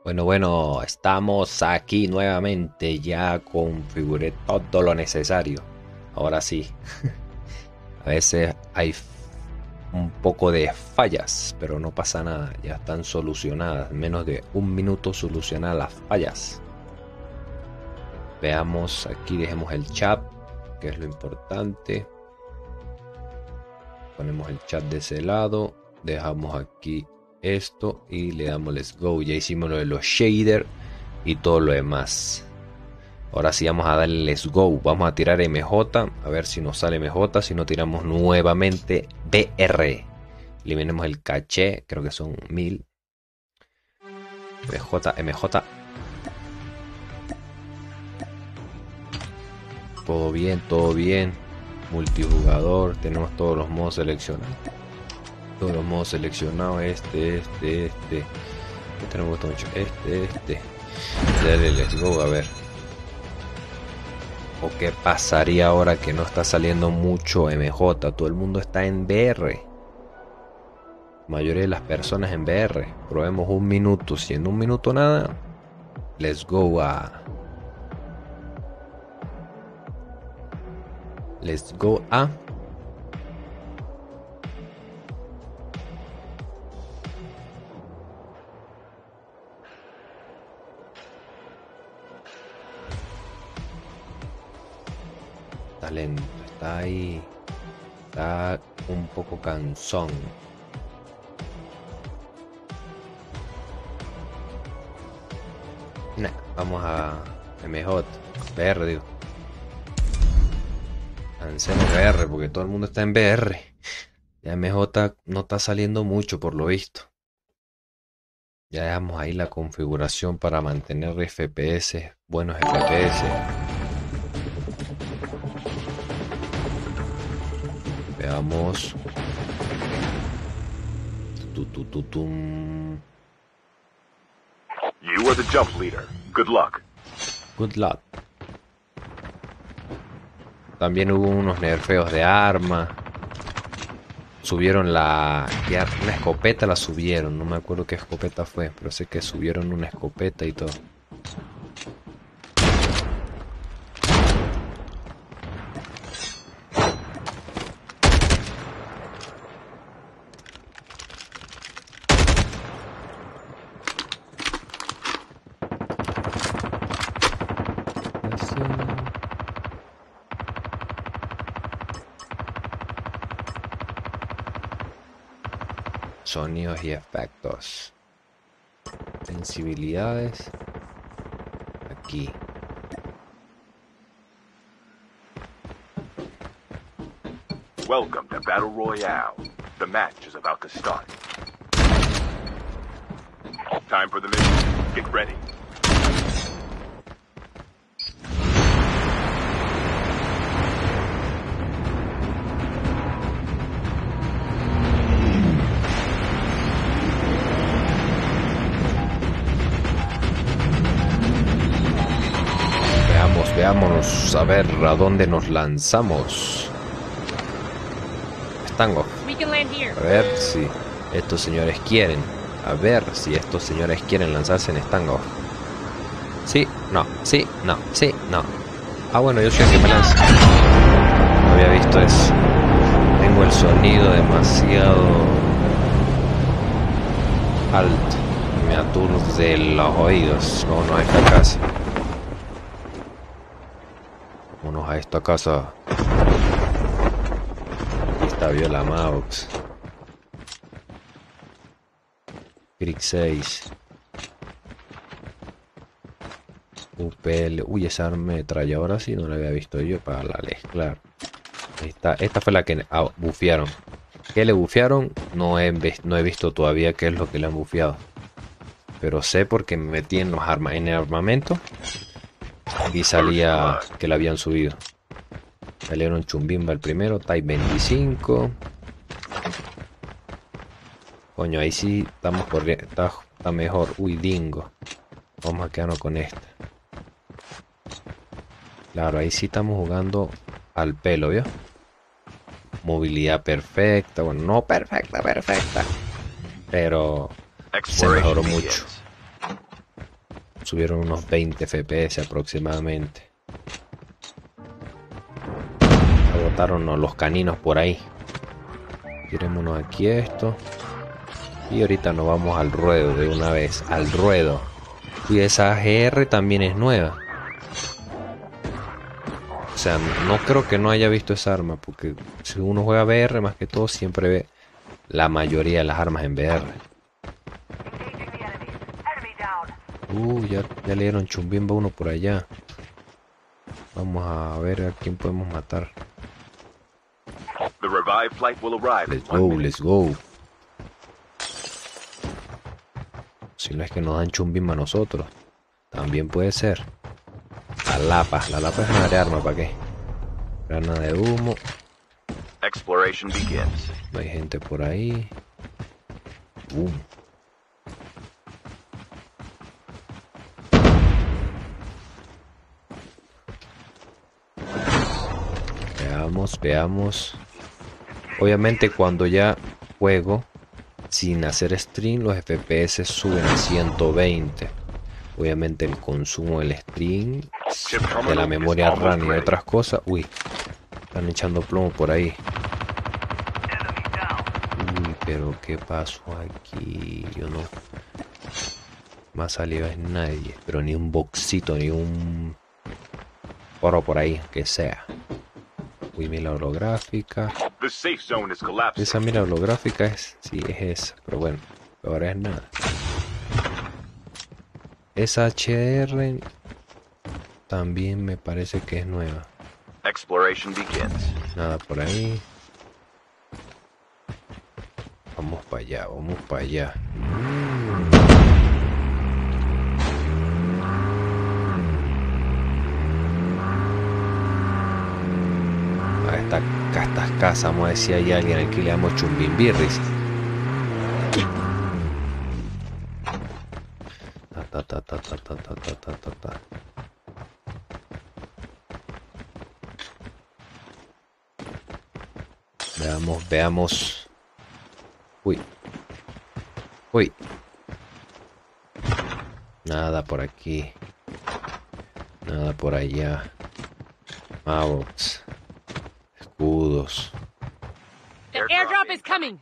Bueno, estamos aquí nuevamente. Ya configuré todo lo necesario. Ahora sí. A veces hay un poco de fallas, pero no pasa nada. Ya están solucionadas. En menos de un minuto solucionar las fallas. Veamos aquí, dejemos el chat, que es lo importante. Ponemos el chat de ese lado. Dejamos aquí esto y le damos let's go. Ya hicimos lo de los shaders y todo lo demás. Ahora sí vamos a darle let's go. Vamos a tirar MJ. A ver si nos sale MJ. Si no, tiramos nuevamente BR. Eliminemos el caché. Creo que son 1000. MJ. Todo bien, todo bien. Multijugador. Tenemos todos los modos seleccionados. Todos los modos seleccionados. Este. Tenemos botón este. Dale let's go. A ver. ¿O qué pasaría ahora que no está saliendo mucho MJ? Todo el mundo está en BR. La mayoría de las personas en BR. Probemos un minuto. Si en un minuto nada, let's go a... Let's go a... Está lento, está ahí. Está un poco cansón. Nah, vamos a MJ. BR, digo. Lancemos BR porque todo el mundo está en BR. Ya MJ no está saliendo mucho por lo visto. Ya dejamos ahí la configuración para mantener FPS, buenos FPS. Veamos. You are the jump leader. Good luck. Good luck. También hubo unos nerfeos de arma. Subieron una escopeta, la subieron. No me acuerdo qué escopeta fue, pero sé que subieron una escopeta y todo. Sonidos y efectos. Sensibilidades. Aquí. Welcome to Battle Royale. The match is about to start. Time for the mission. Get ready. Veámonos a ver a dónde nos lanzamos. Stango. A ver si estos señores quieren. A ver si estos señores quieren lanzarse en Stango. Sí, no, sí, no, sí, no. Ah, bueno, yo soy el que me lanza. No había visto eso. Tengo el sonido demasiado alto. Me aturde los oídos. Vámonos a esta casa. Vámonos a esta casa. Aquí está Viola Maux. Crick 6. UPL. Uy, esa ametralladora sí no la había visto yo para la claro. Esta fue la que bufearon. ¿Qué le bufearon? No he visto todavía qué es lo que le han bufeado. Pero sé porque me metí en en el armamento. Y salía que la habían subido. Salieron Chumbimba el primero, Type 25. Coño, ahí sí estamos corriendo. Está mejor. Uy, Dingo. Vamos a quedarnos con esta. Claro, ahí sí estamos jugando al pelo, ¿vio? Movilidad perfecta. Bueno, no perfecta. Pero se mejoró mucho. Subieron unos 20 FPS aproximadamente. Botaron los caninos por ahí. Tirémonos aquí esto. Y ahorita nos vamos al ruedo de una vez. Al ruedo. Y esa GR también es nueva. O sea, no creo que no haya visto esa arma. Porque si uno juega VR más que todo, siempre ve la mayoría de las armas en VR. Ya le dieron chumbimba a uno por allá. Vamos a ver a quién podemos matar. The revived flight will arrive in Let's 1 go, minute. let's go. Si no es que nos dan chumbimba a nosotros. También puede ser. La lapa es una de arma, ¿para qué? Grana de humo. Exploration begins. No hay gente por ahí. Boom. Veamos. Obviamente cuando ya juego sin hacer stream, los FPS suben a 120. Obviamente el consumo del stream, de la memoria RAM y de otras cosas. Uy, están echando plomo por ahí. Uy, pero ¿qué pasó aquí? Yo no... Me ha salido es nadie, pero ni un boxito, ni un... oro por ahí, que sea. Uy, mira holográfica. The safe zone is collapsing. Esa mira holográfica es... Sí, es esa, pero bueno, ahora es nada. Esa HDR también me parece que es nueva. Exploration begins. Nada por ahí. Vamos para allá, vamos para allá. Acá estas casas, vamos a ver si hay alguien aquí le damos chumbimbirris. Veamos. Uy. Nada por aquí. Nada por allá. Mavox. Escudos. The airdrop is coming.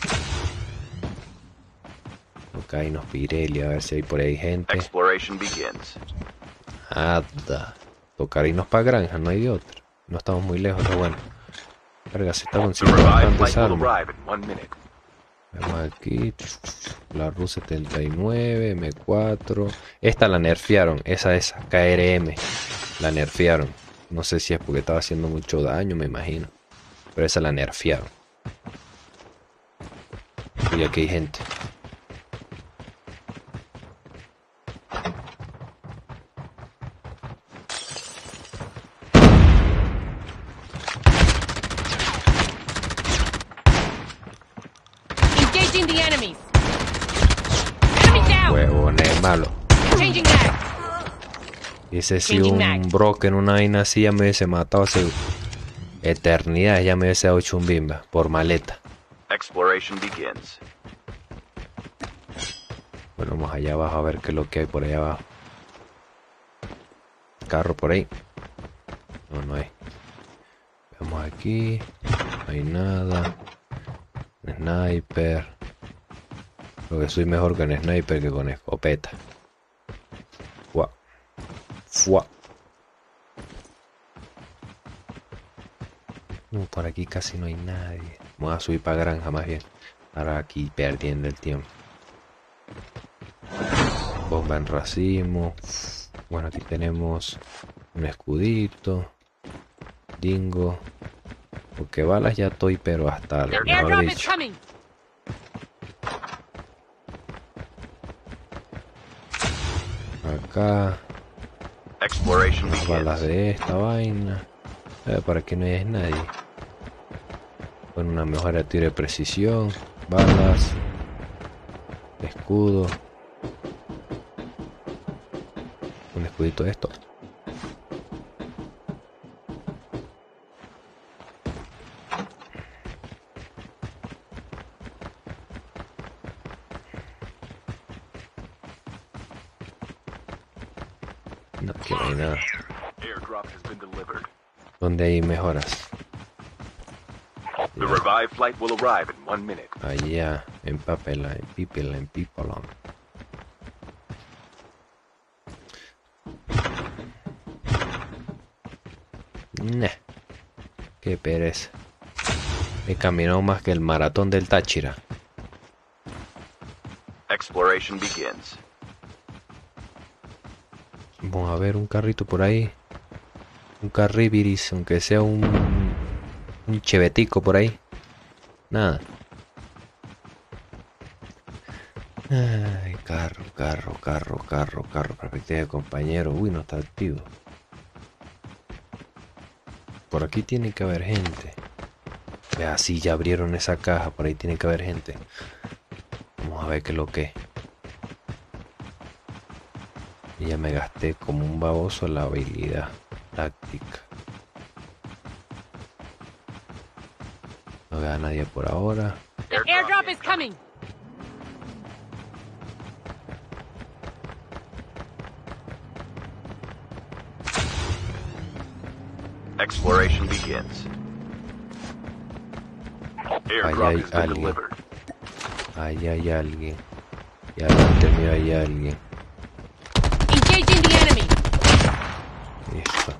Acá hay unos Pirelli, a ver si hay por ahí gente. Exploration begins. Nada. Tocar irnos para granja, no hay de otra. No estamos muy lejos, pero bueno. Verga, se está The consiguiendo revived bastantes flight will armas. arrive in 1 minute. Vemos aquí. La RU-79, M4. Esta la nerfearon, esa KRM. La nerfearon. No sé si es porque estaba haciendo mucho daño, me imagino. Pero esa la nerfearon. Y aquí hay gente. Engaging the enemies. Enemy down. Huevones, malo. Changing mag. Y ese sí, un Brock en una vaina así ya me hubiese matado hace eternidad. Ya me hubiese dado chumbimba por maleta. Exploration begins. Bueno, vamos allá abajo a ver qué es lo que hay por allá abajo. Carro por ahí. No, no hay. Veamos aquí. No hay nada. Sniper. Creo que soy mejor con sniper que con escopeta. Fua. Fua. No, por aquí casi no hay nadie. Vamos a subir para granja más bien. Ahora aquí perdiendo el tiempo. Bomba en racimo. Bueno, aquí tenemos un escudito. Dingo. Porque balas ya estoy, pero hasta The lo mejor airdrop is dicho. coming. Acá. Exploration Las balas begins. de esta vaina. Para que no haya nadie. Con una mejora de tiro de precisión. Balas. Escudo. Un escudito de esto. No, aquí no hay nada. Airdrop has been delivered. ¿Dónde hay mejoras? The revived flight will arrive in 1 minute. Allá, en Papela, en Pipela, en Pipolón. Nah, qué pereza. He caminado más que el maratón del Táchira. Exploration begins. Vamos a ver un carrito por ahí. Un carribiris, aunque sea un chevetico por ahí. Nada. Ay, carro, perspectiva de compañero. Uy, no está activo. Por aquí tiene que haber gente. Vea, sí, ya abrieron esa caja. Por ahí tiene que haber gente. Vamos a ver qué es lo que es. Y ya me gasté como un baboso la habilidad táctica. No veo a nadie por ahora. The airdrop is coming. Exploration begins. Airdrop hay has been alguien. delivered. Ahí hay alguien. Y adelante mío hay alguien. Engaging the enemy. Listo.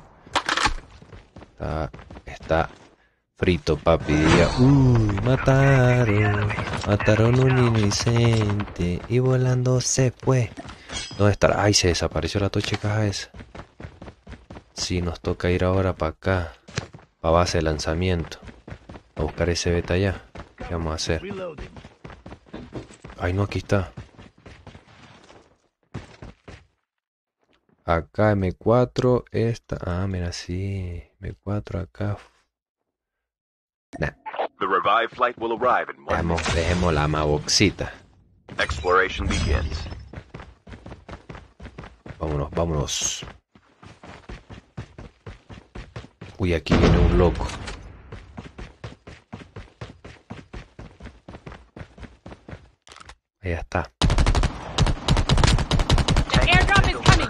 Está frito, papi. Diría, uy, mataron un inocente y volando se fue. ¿Dónde estará? Ay, se desapareció la toche caja esa. Sí, nos toca ir ahora para acá, para base de lanzamiento, a buscar ese beta allá. ¿Qué vamos a hacer? Ay, no, aquí está. Acá M4, esta. Ah, mira, sí. M4 acá. Nah, The revived flight will arrive in 1 minute. dejemos la maboxita. Exploration begins. Vámonos. Uy, aquí viene un loco. Ahí está. The airdrop is coming.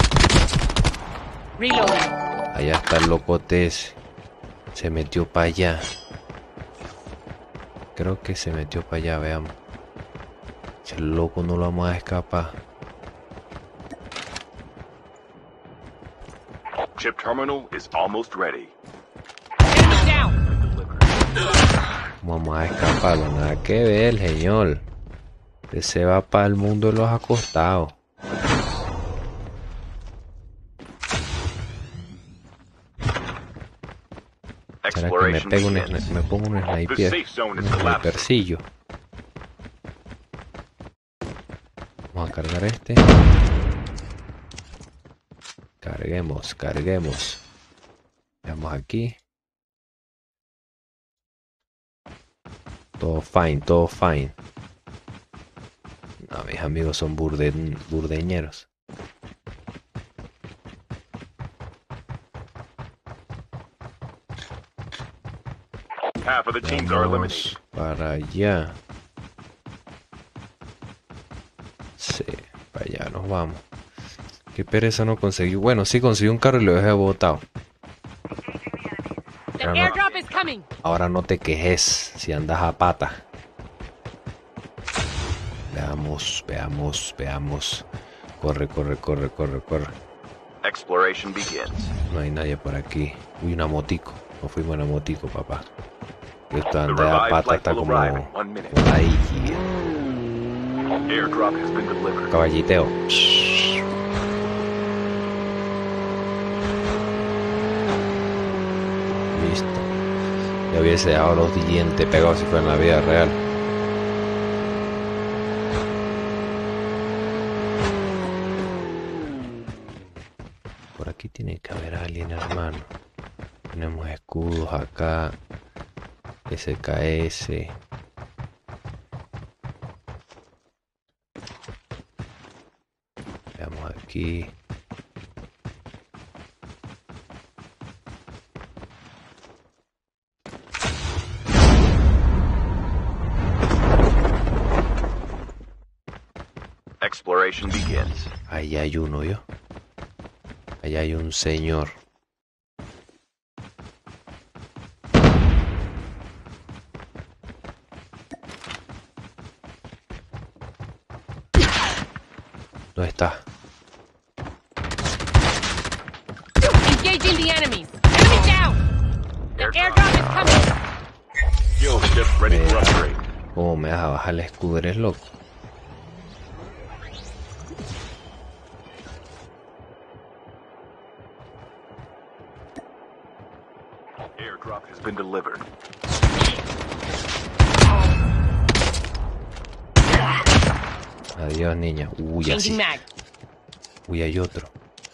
Reloading. Allá está el locote ese. Se metió para allá. Creo que se metió para allá, veamos. Si el loco no lo vamos a escapar. Chip terminal is almost ready. Enemy down. Vamos a escaparlo, nada que ver, señor. Usted se va para el mundo de los acostados. ¿Será que me pego me pongo un The sniper? safe zone Un is collapsing. snipercillo. Vamos a cargar este. Carguemos. Veamos aquí. Todo fine. No, mis amigos son burdeñeros. Half of the teams are eliminated. Vamos para allá. Sí, para allá nos vamos. Qué pereza no conseguí. Bueno, sí conseguí un carro y lo dejé botado. The Pero no, airdrop is coming. ahora no te quejes si andas a pata. Veamos. Corre. Exploration begins. No hay nadie por aquí. Uy, una motico. No fuimos en una motico, papá. Esto The anda a revived pata, flight está will como arrive in 1 minute. por ahí. Airdrop has been delivered. Caballiteo. Listo. Ya hubiese dejado los dientes pegados si fuera en la vida real. Por aquí tiene que haber alguien, hermano. Tenemos escudos acá. SKS. Veamos aquí. Exploration begins. Ahí hay uno, yo. Allá hay un señor. ¿Dónde está? Engaging the enemies. Enemy down. The airdrop is coming. Skill ship ready for upgrade. ¿Cómo me vas a bajar el escudo? Eres loco. Airdrop has been delivered. Adiós, niña. Uy, así. Changing mag. Uy, hay otro.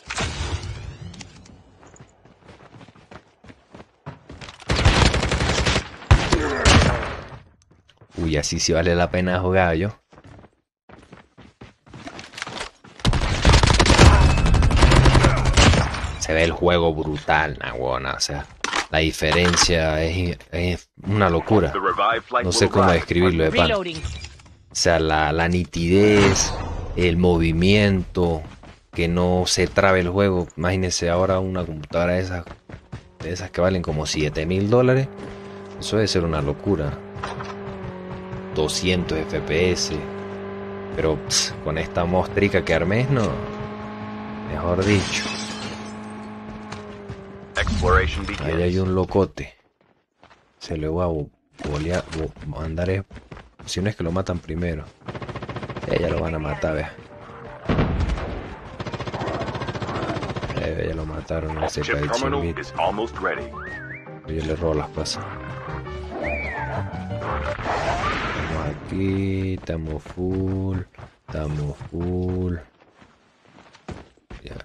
Uy, así sí vale la pena jugar, yo. Se ve el juego brutal, naguana. O sea, la diferencia es una locura. The revived flight No sé will cómo arrive. describirlo de pan. Reloading. O sea, la nitidez, el movimiento, que no se trabe el juego. Imagínense ahora una computadora de esas que valen como $7,000. Eso debe ser una locura. 200 FPS. Pero con esta mostrica que armé, no. Mejor dicho. Exploration Ahí hay begins. un locote. Se le va a mandar. Si no es que lo matan primero. Ya lo van a matar, vea. Ya lo mataron a ese Chip terminal cachimito. is almost ready. Yo le robo las cosas. Estamos aquí, estamos full. Estamos full. Ya.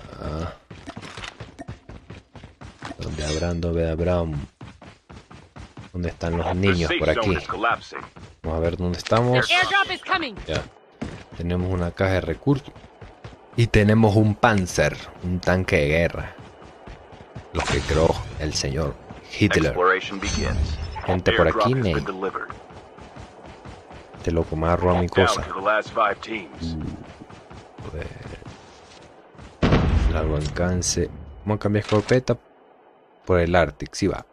¿Dónde habrán? ¿Dónde habrán? ¿Dónde están los The niños safe por aquí? zone is collapsing. Vamos a ver dónde estamos. Airdrop is coming. Ya. Tenemos una caja de recursos. Y tenemos un Panzer, un tanque de guerra. Lo que creó el señor Hitler. Exploration begins. Gente por aquí, Airdrop has Nate. been delivered. Este loco me ha robado mi Down cosa. to the last 5 teams. Joder. Largo alcance. Vamos a cambiar escopeta por el Arctic. Sí va.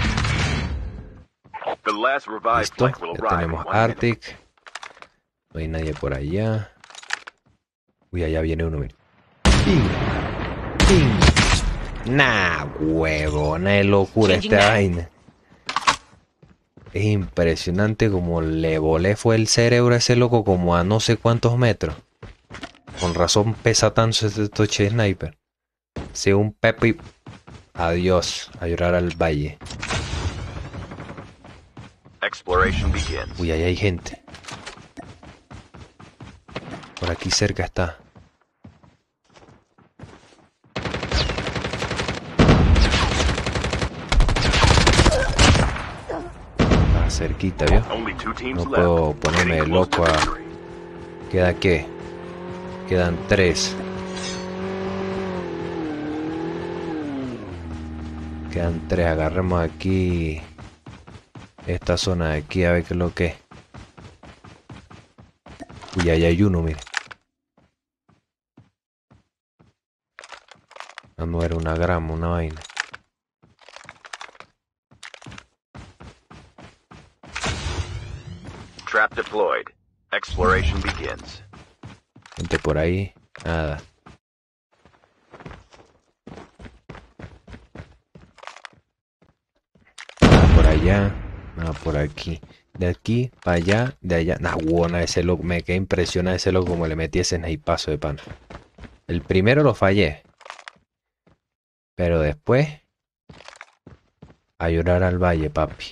The last revived Listo. flight will Ya arrive. tenemos in 1 minute. Arctic. No hay nadie por allá. Uy, allá viene uno, mira. ¡Ping! ¡Ping! Nah, huevona de locura Changing esta mag. vaina. Es impresionante como le volé fue el cerebro a ese loco como a no sé cuántos metros. Con razón pesa tanto este toche sniper. Si un Pepe. Adiós, a llorar al valle. Exploration begins. Uy, ahí hay gente. Por aquí cerca está. Está cerquita, ¿vio? Only 2 teams No left. puedo ponerme Getting close to loco a... victory. ¿Queda qué? Quedan 3. Quedan 3. Agarremos aquí esta zona de aquí a ver qué es lo que es. Uy, ahí hay uno, mire. No era una grama, una vaina. Trap deployed. Exploration begins. Gente por ahí. Nada. Nada por allá. Nada por aquí. De aquí para allá. De allá. Nah, buena ese loco. Me quedé impresionado ese loco como le metí ese snipazo de pan. El primero lo fallé. Pero después. A llorar al valle, papi.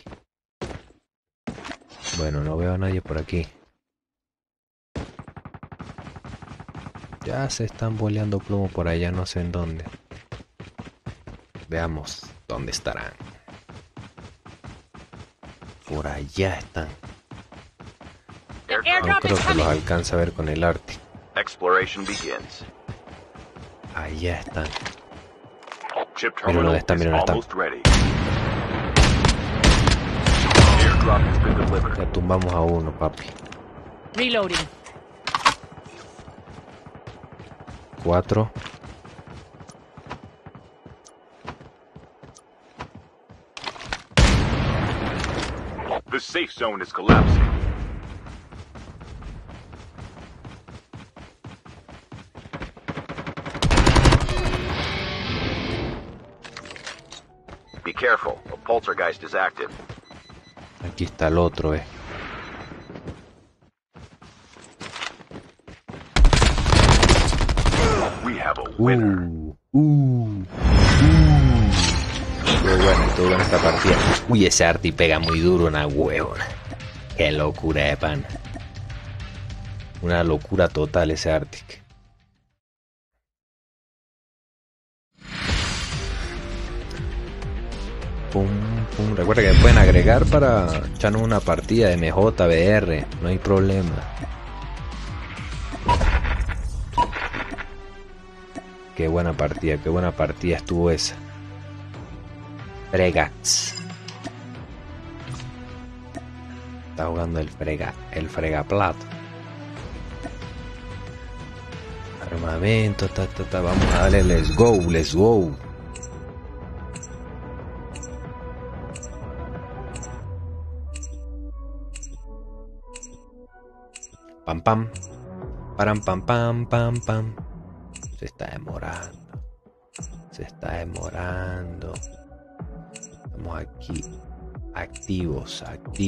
Bueno, no veo a nadie por aquí. Ya se están boleando plomo por allá, no sé en dónde. Veamos dónde estarán. Por allá están. The No airdrop creo is que los coming. alcance a ver con el Arctic. Exploration begins. Allá están. Chip Mira terminal dónde está, is mira dónde está. almost ready. Airdrop has been delivered. Ya tumbamos a uno, papi. Reloading. 4. The safe zone is collapsing. Be careful. A poltergeist is active. Aquí está el otro, We have a winner. Estuvo buena esta partida. Uy, ese Arti pega muy duro, una huevona. Qué locura de pan. Una locura total ese Arctic. Pum, pum. Recuerda que me pueden agregar para echarnos una partida de MJBR. No hay problema. Qué buena partida estuvo esa. Fregax. Está jugando el fregaplato. Armamento, vamos a darle let's go. Pam pam. Param pam pam pam pam. Se está demorando. Estamos aquí. Activos.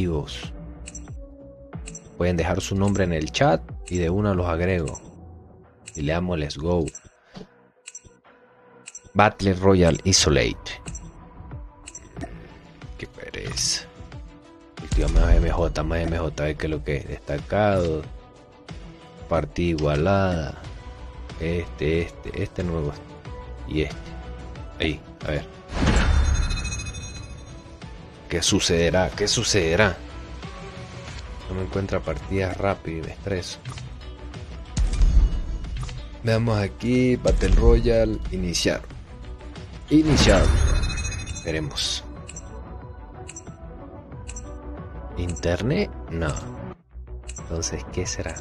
Pueden dejar su nombre en el chat y de una los agrego. Y le damos let's go. Battle Royale Isolate. Qué pereza. El tío más MJ, ve que lo que es destacado. Partida igualada. Este nuevo. Y este. Ahí, a ver. ¿Qué sucederá? No me encuentra partidas rápidas y me estreso. Veamos aquí, Battle Royale, iniciar. Veremos. ¿Internet? No. Entonces, ¿qué será?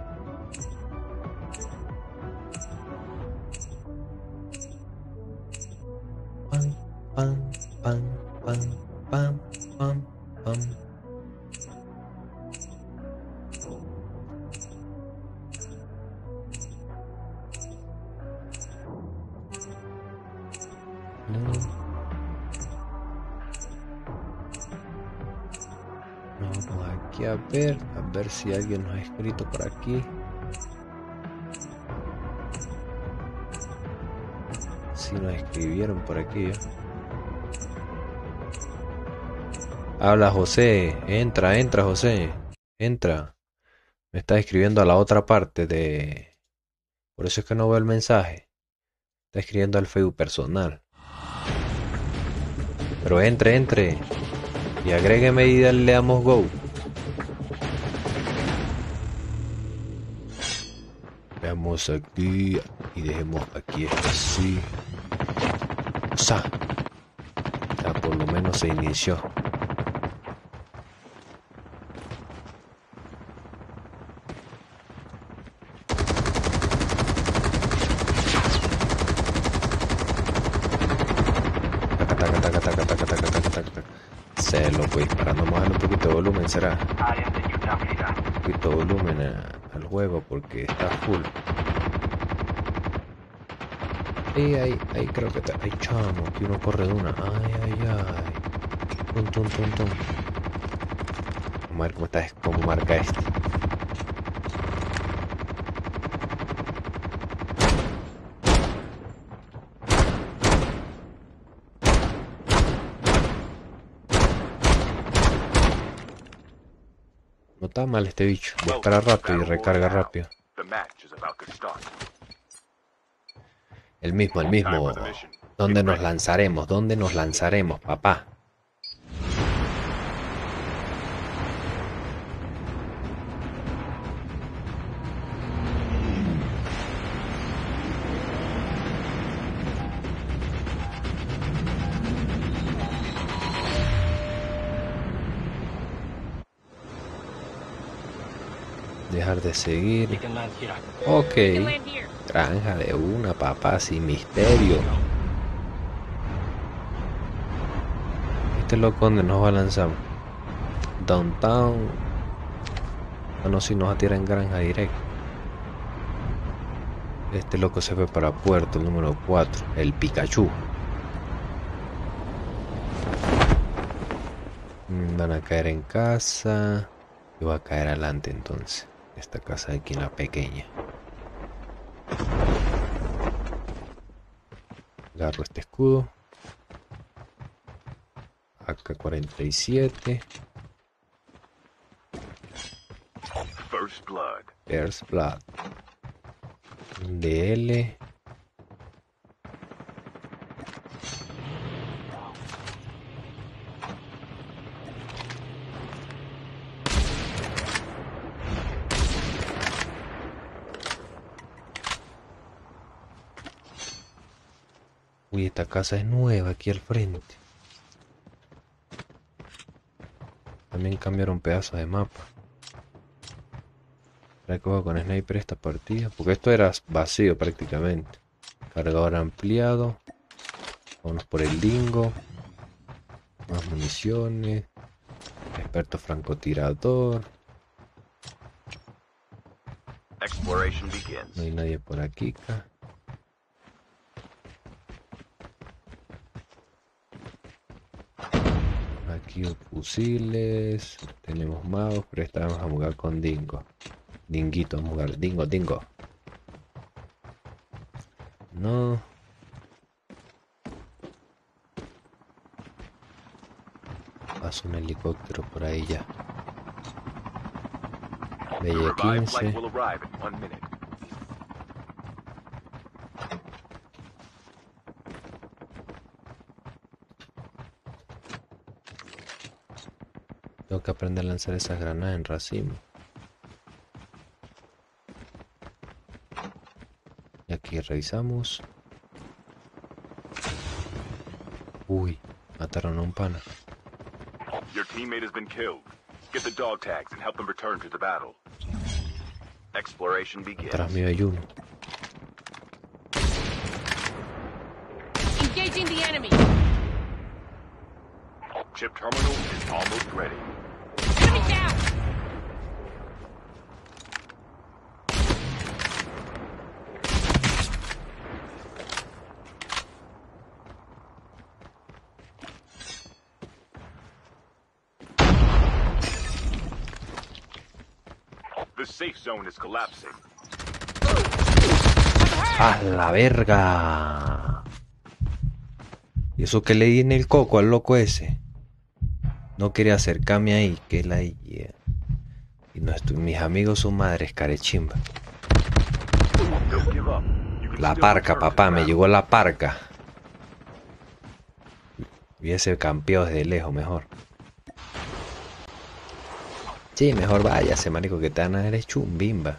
Pam, pam, pam, pam, pam, pam. Vamos aquí a ver si alguien nos ha escrito por aquí. Si nos escribieron por aquí. Habla José, entra José, entra. Me está escribiendo a la otra parte de... Por eso es que no veo el mensaje. Está escribiendo al Facebook personal. Pero entre. Y agrégueme y le damos go. Veamos aquí y dejemos aquí así. O sea, ya por lo menos se inició. Se lo voy disparando. Vamos a darle un poquito de volumen, será. Un poquito de volumen al juego porque está full. Y ahí creo que está. Ay, chamo, que uno corre de una. Ay. Tum. Vamos a ver cómo marca este. No está mal este bicho. Dispara rápido y recarga rápido. El mismo. ¿Dónde nos lanzaremos, papá? Dejar de seguir. Ok. Granja de una, papá, sin misterio. Este loco donde nos lanzamos. Downtown. Ah, no, si nos atira en granja directo. Este loco se fue para puerto, el número 4, el Pikachu. Van a caer en casa. Yo voy a caer adelante entonces. Esta casa de aquí en la pequeña. Agarro este escudo. AK-47. First blood. First Blood. DL. Uy, esta casa es nueva aquí al frente. También cambiaron pedazos de mapa. ¿Será que juego con sniper esta partida? Porque esto era vacío prácticamente. Cargador ampliado. Vamos por el dingo. Más municiones. Experto francotirador. Exploration begins. No hay nadie por aquí. Aquí fusiles. Tenemos magos, pero esta vamos a jugar con dingo. Dinguito, vamos a jugar. Dingo. No. Pasa un helicóptero por ahí ya. The Bella revived 15. flight will arrive in 1 minute. Tengo que aprender a lanzar esas granadas en racimo. Y aquí revisamos. Uy, mataron a un pana. Your teammate has been killed. Get the dog tags and help them return to the battle. Exploration begins. Atrás mío hay uno. Engaging the enemy. Chip terminal is almost ready. Enemy down. The safe zone is collapsing. ¡A la verga! ¿Y eso que le di en el coco al loco ese? No quería acercarme ahí, que la idea. Y mis amigos son madres carechimba. Don't give up. You can La still parca, return to papá, the me battle. llegó la parca. Hubiese campeado desde lejos mejor. Sí, mejor váyase, marico, que te van a dar es chumbimba.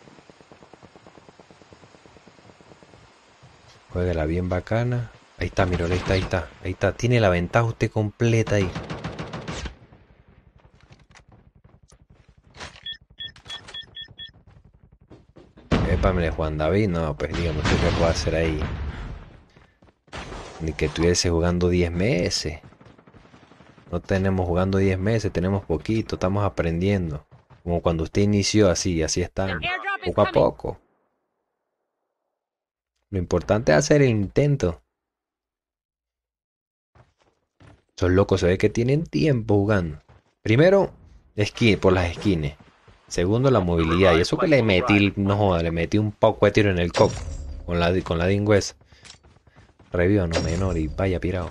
Juégala bien bacana. Ahí está, miro, ahí está. Ahí está, tiene la ventaja usted completa ahí. Épame, Juan David, no, pues dígame usted qué puedo hacer ahí. Ni que estuviese jugando 10 meses. No tenemos jugando 10 meses, tenemos poquito, estamos aprendiendo. Como cuando usted inició así están, The airdrop is poco a coming. poco. Lo importante es hacer el intento. Esos locos se ve que tienen tiempo jugando. Primero, por las skins. Segundo, la movilidad. Y eso que le metí, no joda, le metí un poco de tiro en el coco. Con la dingüesa. Revió, no menor, y vaya pirado.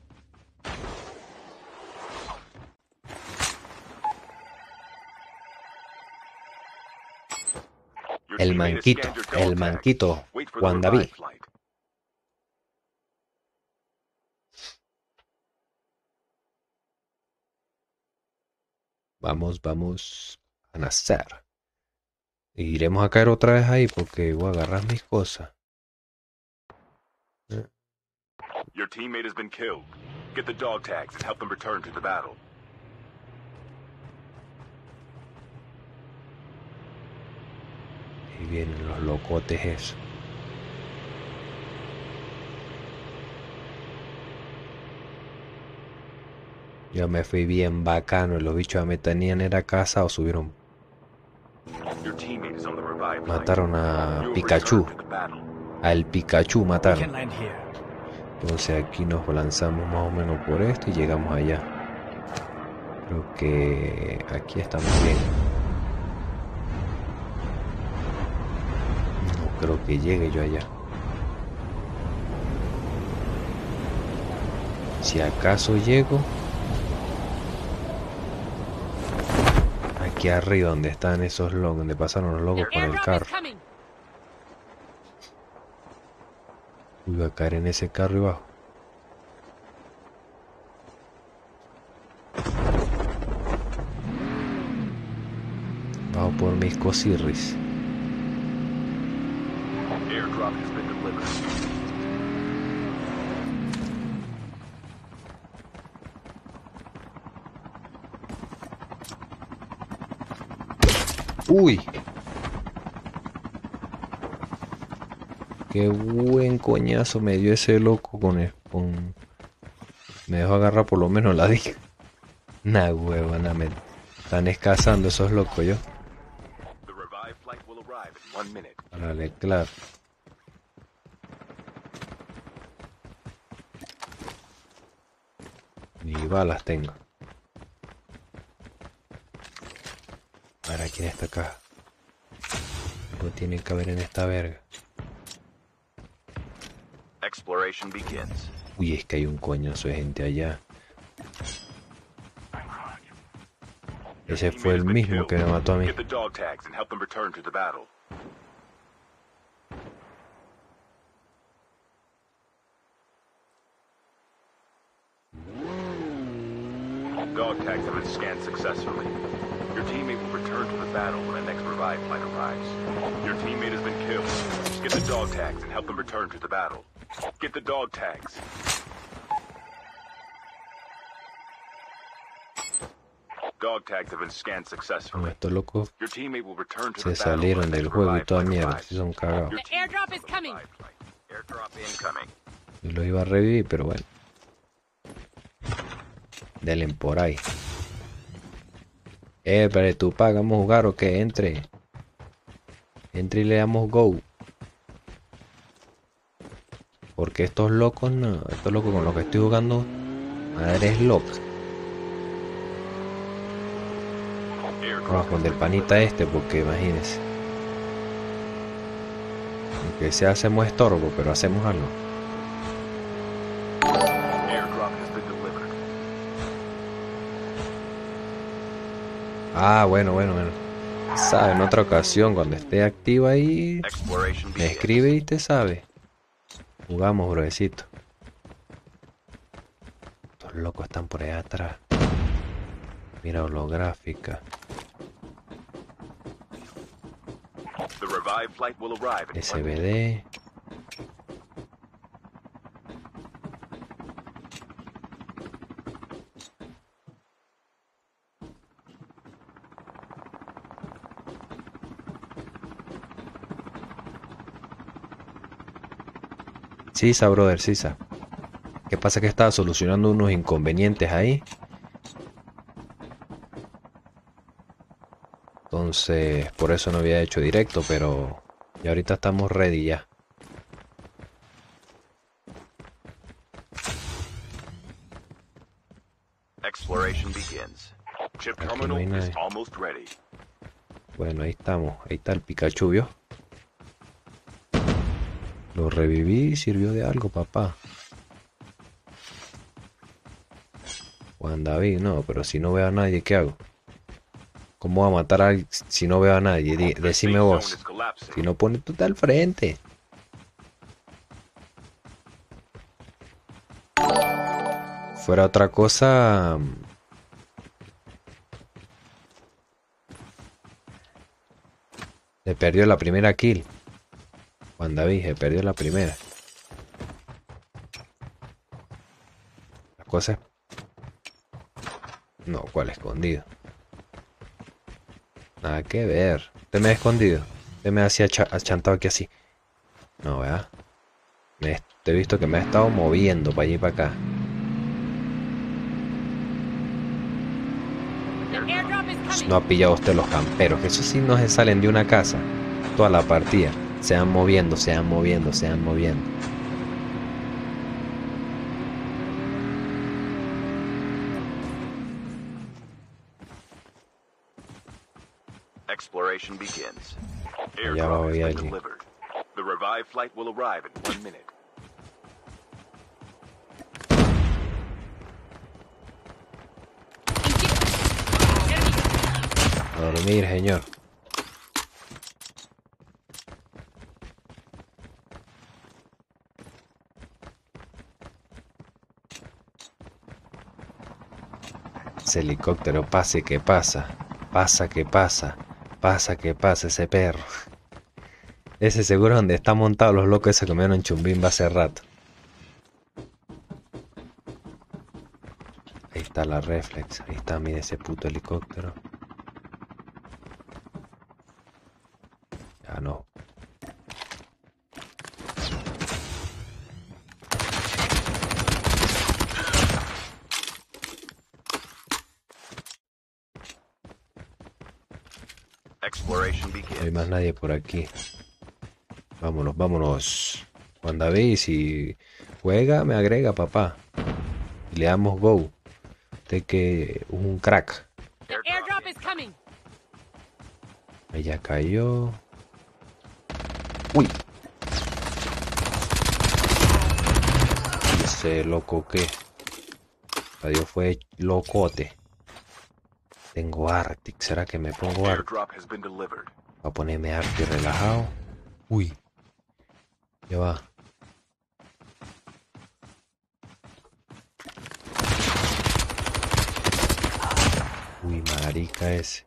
Your El teammate has manquito, scanned your dog el tags. manquito, Wait for the Juan revived David. flight. Vamos a nacer. Iremos a caer otra vez ahí porque voy a agarrar mis cosas. Your teammate has been killed. Get the dog tags and help them return to the battle. Y vienen los locotes esos. Yo me fui bien bacano. Los bichos ya me tenían era casa o subieron. Your teammate is on the revived flight. Mataron a You will Pikachu. return to the battle. Al Pikachu We mataron. can land here. Entonces aquí nos lanzamos más o menos por esto y llegamos allá. Creo que aquí estamos bien. No creo que llegue yo allá. Si acaso llego. Aquí arriba donde están esos locos, donde pasaron los locos con el Airdrop carro. is coming. Voy a caer en ese carro y bajo. Bajo por mis cosirris. Airdrop has been delivered. ¡Uy! Qué buen coñazo me dio ese loco con... Me dejó agarrar por lo menos la diga. Nah, huevona, me están escazando esos locos yo. The revived flight will arrive in 1 minute. Árale, claro. Ni balas tengo. Ahora aquí en esta caja. Algo tiene que haber en esta verga. Exploration begins. Uy, es que hay un coñazo de gente allá. Ese fue el mismo que me mató a mí. Get the dog tags and help them return to the battle. Dog tags have been scanned successfully. Your teammate will return to the battle when the next revive flight arrives. Your teammate has been killed. Get the dog tags and help them return to the battle. Get the dog tags. Dog tags have been scanned Como successfully. estos locos Your teammate will return to se the battle when salieron the del next juego y revive toda flight mierda. arrives. Si son cagados. Your The teammate airdrop is is on the coming. revive flight. Airdrop incoming. Yo lo iba a revivir, pero bueno. Denle por ahí. Pero tú pagamos jugar o qué, entre. Entre y le damos go. Porque estos locos no. Estos locos con los que estoy jugando. Madre es loca. Vamos a poner panita este porque imagínense. Aunque sea hacemos estorbo, pero hacemos algo. Airdrop has been delivered. Ah, bueno. Sabe, en otra ocasión cuando esté activa ahí. Exploration Me begins. escribe y te sabe. Jugamos, brodecito. Estos locos están por allá atrás. Mira holográfica. The revived flight will arrive in 1 minute. SBD. Sisa, brother, Sisa. ¿Qué pasa? Que estaba solucionando unos inconvenientes ahí. Entonces, por eso no había hecho directo, pero ya ahorita estamos ready ya. Exploration begins. Chip Aquí terminal no hay is nadie. almost ready. Bueno, ahí estamos. Ahí está el Pikachu, ¿vio? Lo reviví y sirvió de algo, papá. Juan David, no, pero si no veo a nadie, ¿qué hago? ¿Cómo voy a matar a alguien si no veo a nadie? The Decime safe zone vos. is collapsing. Si no pones tú al frente. Fuera otra cosa. Se perdió la primera kill. Juan David, se perdió la primera. La cosa es... No, ¿cuál escondido? Nada que ver. Usted me ha escondido. Usted me hacía achantado aquí así. No, ¿verdad? Te he visto que me ha estado moviendo para allí y para acá. Airdrop is coming. No ha pillado usted los camperos, que eso sí no se salen de una casa. Toda la partida. Se van moviendo, se van moviendo, se van moviendo. Exploration begins. Ya va Airdrop has hoy been allí. delivered. The revived flight will arrive in 1 minute. A dormir, señor. Ese helicóptero pase que pasa. Pasa que pasa. Pasa que pasa ese perro. Ese seguro es donde está montado los locos esos que comieron chumbimba hace rato. Ahí está la reflex. Ahí está, mire ese puto helicóptero. Ya no. Exploration No hay begins. más nadie por aquí. Vámonos, vámonos. Juan David, si juega, me agrega, papá. Y le damos go. Usted que es un crack. The airdrop is coming. Ahí ya cayó. Uy. Ese loco que. Adiós, fue locote. Tengo Arctic. ¿Será que me pongo Arctic? Airdrop has been delivered. Voy a ponerme Arctic relajado. Uy. Ya va. Uy, marica ese.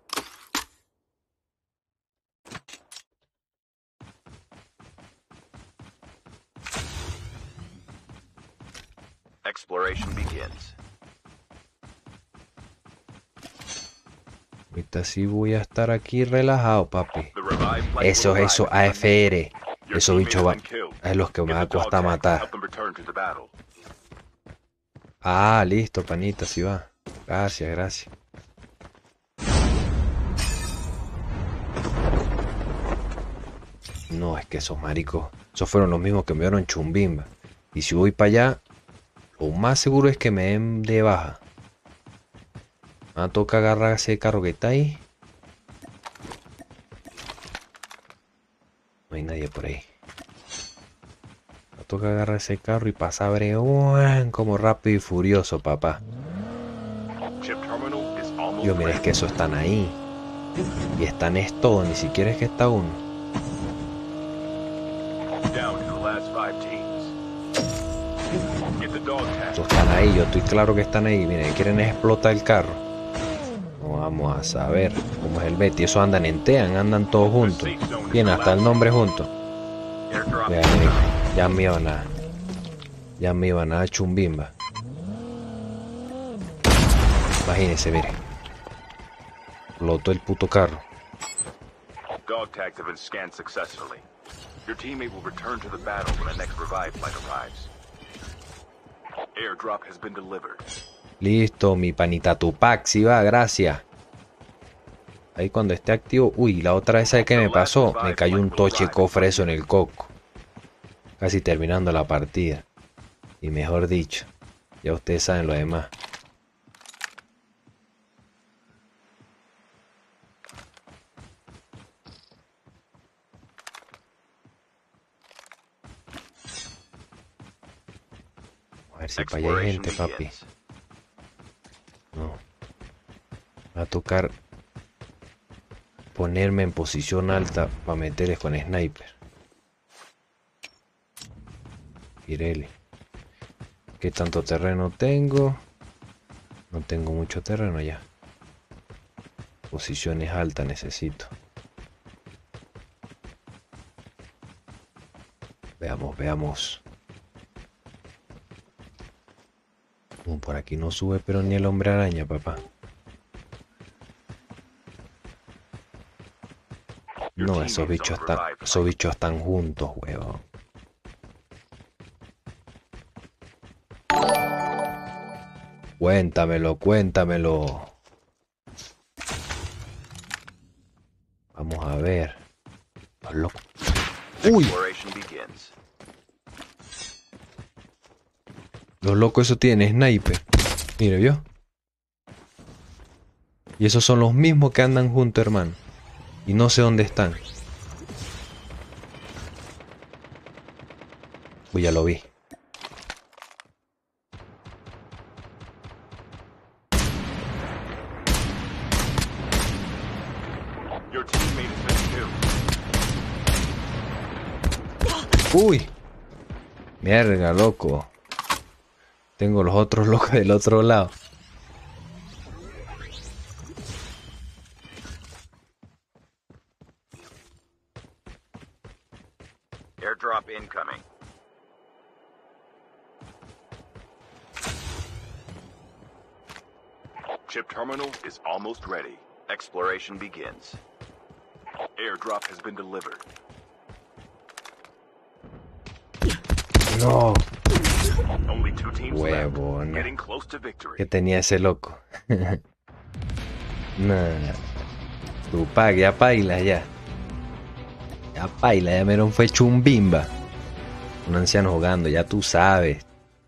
Exploration begins. Ahorita sí voy a estar aquí relajado, papi. The revived flight Eso, will eso, arrive in 1 minute. AFR. Your Esos teammate bichos has van. been killed. Es los que me Get va a the dog costar tags and matar. help them return to the battle. Ah, listo, panita, sí va. Gracias, gracias. No, es que esos maricos, esos fueron los mismos que me dieron chumbimba. Y si voy para allá, lo más seguro es que me den de baja. Me va a tocar agarrar ese carro que está ahí. No hay nadie por ahí. Me toca agarrar ese carro y pasar bregón como rápido y furioso, papá. Chip terminal is almost Yo, mira, es ready. que esos están ahí. Y están es todo, ni siquiera es que está uno. Down to the last 5 teams. Get the dog tag. Estos están ahí, yo estoy claro que están ahí. Miren, quieren explotar el carro. No vamos a saber cómo es el Betty. Esos andan en Tean, andan todos juntos. Tienen hasta el nombre juntos. Airdrop Vean, miren, ya me iban a. Ya me iban a dar chumbimba. Imagínense, miren. Explotó el puto carro. Dog tags have been scanned successfully. Your teammate will return to the battle when the next revive flight arrives. Airdrop has been delivered. Listo, mi panita Tupac, sí va, gracias. Ahí cuando esté activo. Uy, la otra vez, ¿sabe qué me pasó? Me cayó un toche cofre eso en el coco. Casi terminando la partida. Y mejor dicho, ya ustedes saben lo demás. A ver si para allá hay exploration gente, papi. begins. No. Va a tocar ponerme en posición alta para meterles con sniper. Pirelli. ¿Qué tanto terreno tengo? No tengo mucho terreno ya. Posiciones altas necesito. Veamos, veamos. Por aquí no sube, pero ni el hombre araña, papá. No, esos bichos están juntos, huevón. Cuéntamelo, cuéntamelo. Vamos a ver. Los locos. Uy, Exploration begins. los locos eso tienen sniper. Mire, ¿vio? Y esos son los mismos que andan juntos, hermano. Y no sé dónde están. Uy, ya lo vi. Your teammate has been killed. Uy. Mierda, loco. Tengo los otros locos del otro lado. Airdrop incoming. Chip terminal is almost ready. Exploration begins. Airdrop has been delivered. No. Only 2 teams left. Huevona. Getting close to victory. ¿Qué tenía ese loco? Nah. Tupac, ya paila, ya. Ya paila, ya Merón fue chumbimba. Un anciano jugando, ya tú sabes.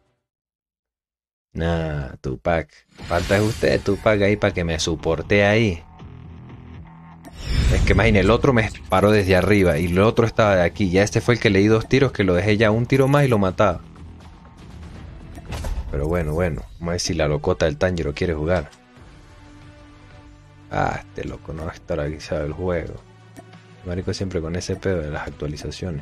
Nah, Tupac. Falta es usted, Tupac, ahí para que me soporte ahí. Es que imagínate, el otro me paró desde arriba y el otro estaba de aquí. Ya este fue el que le di 2 tiros, que lo dejé ya un tiro más y lo mataba. Pero bueno, vamos a ver si la locota del Tanjiro quiere jugar. Ah, este loco no va a estar actualizado el juego. Marico siempre con ese pedo de las actualizaciones.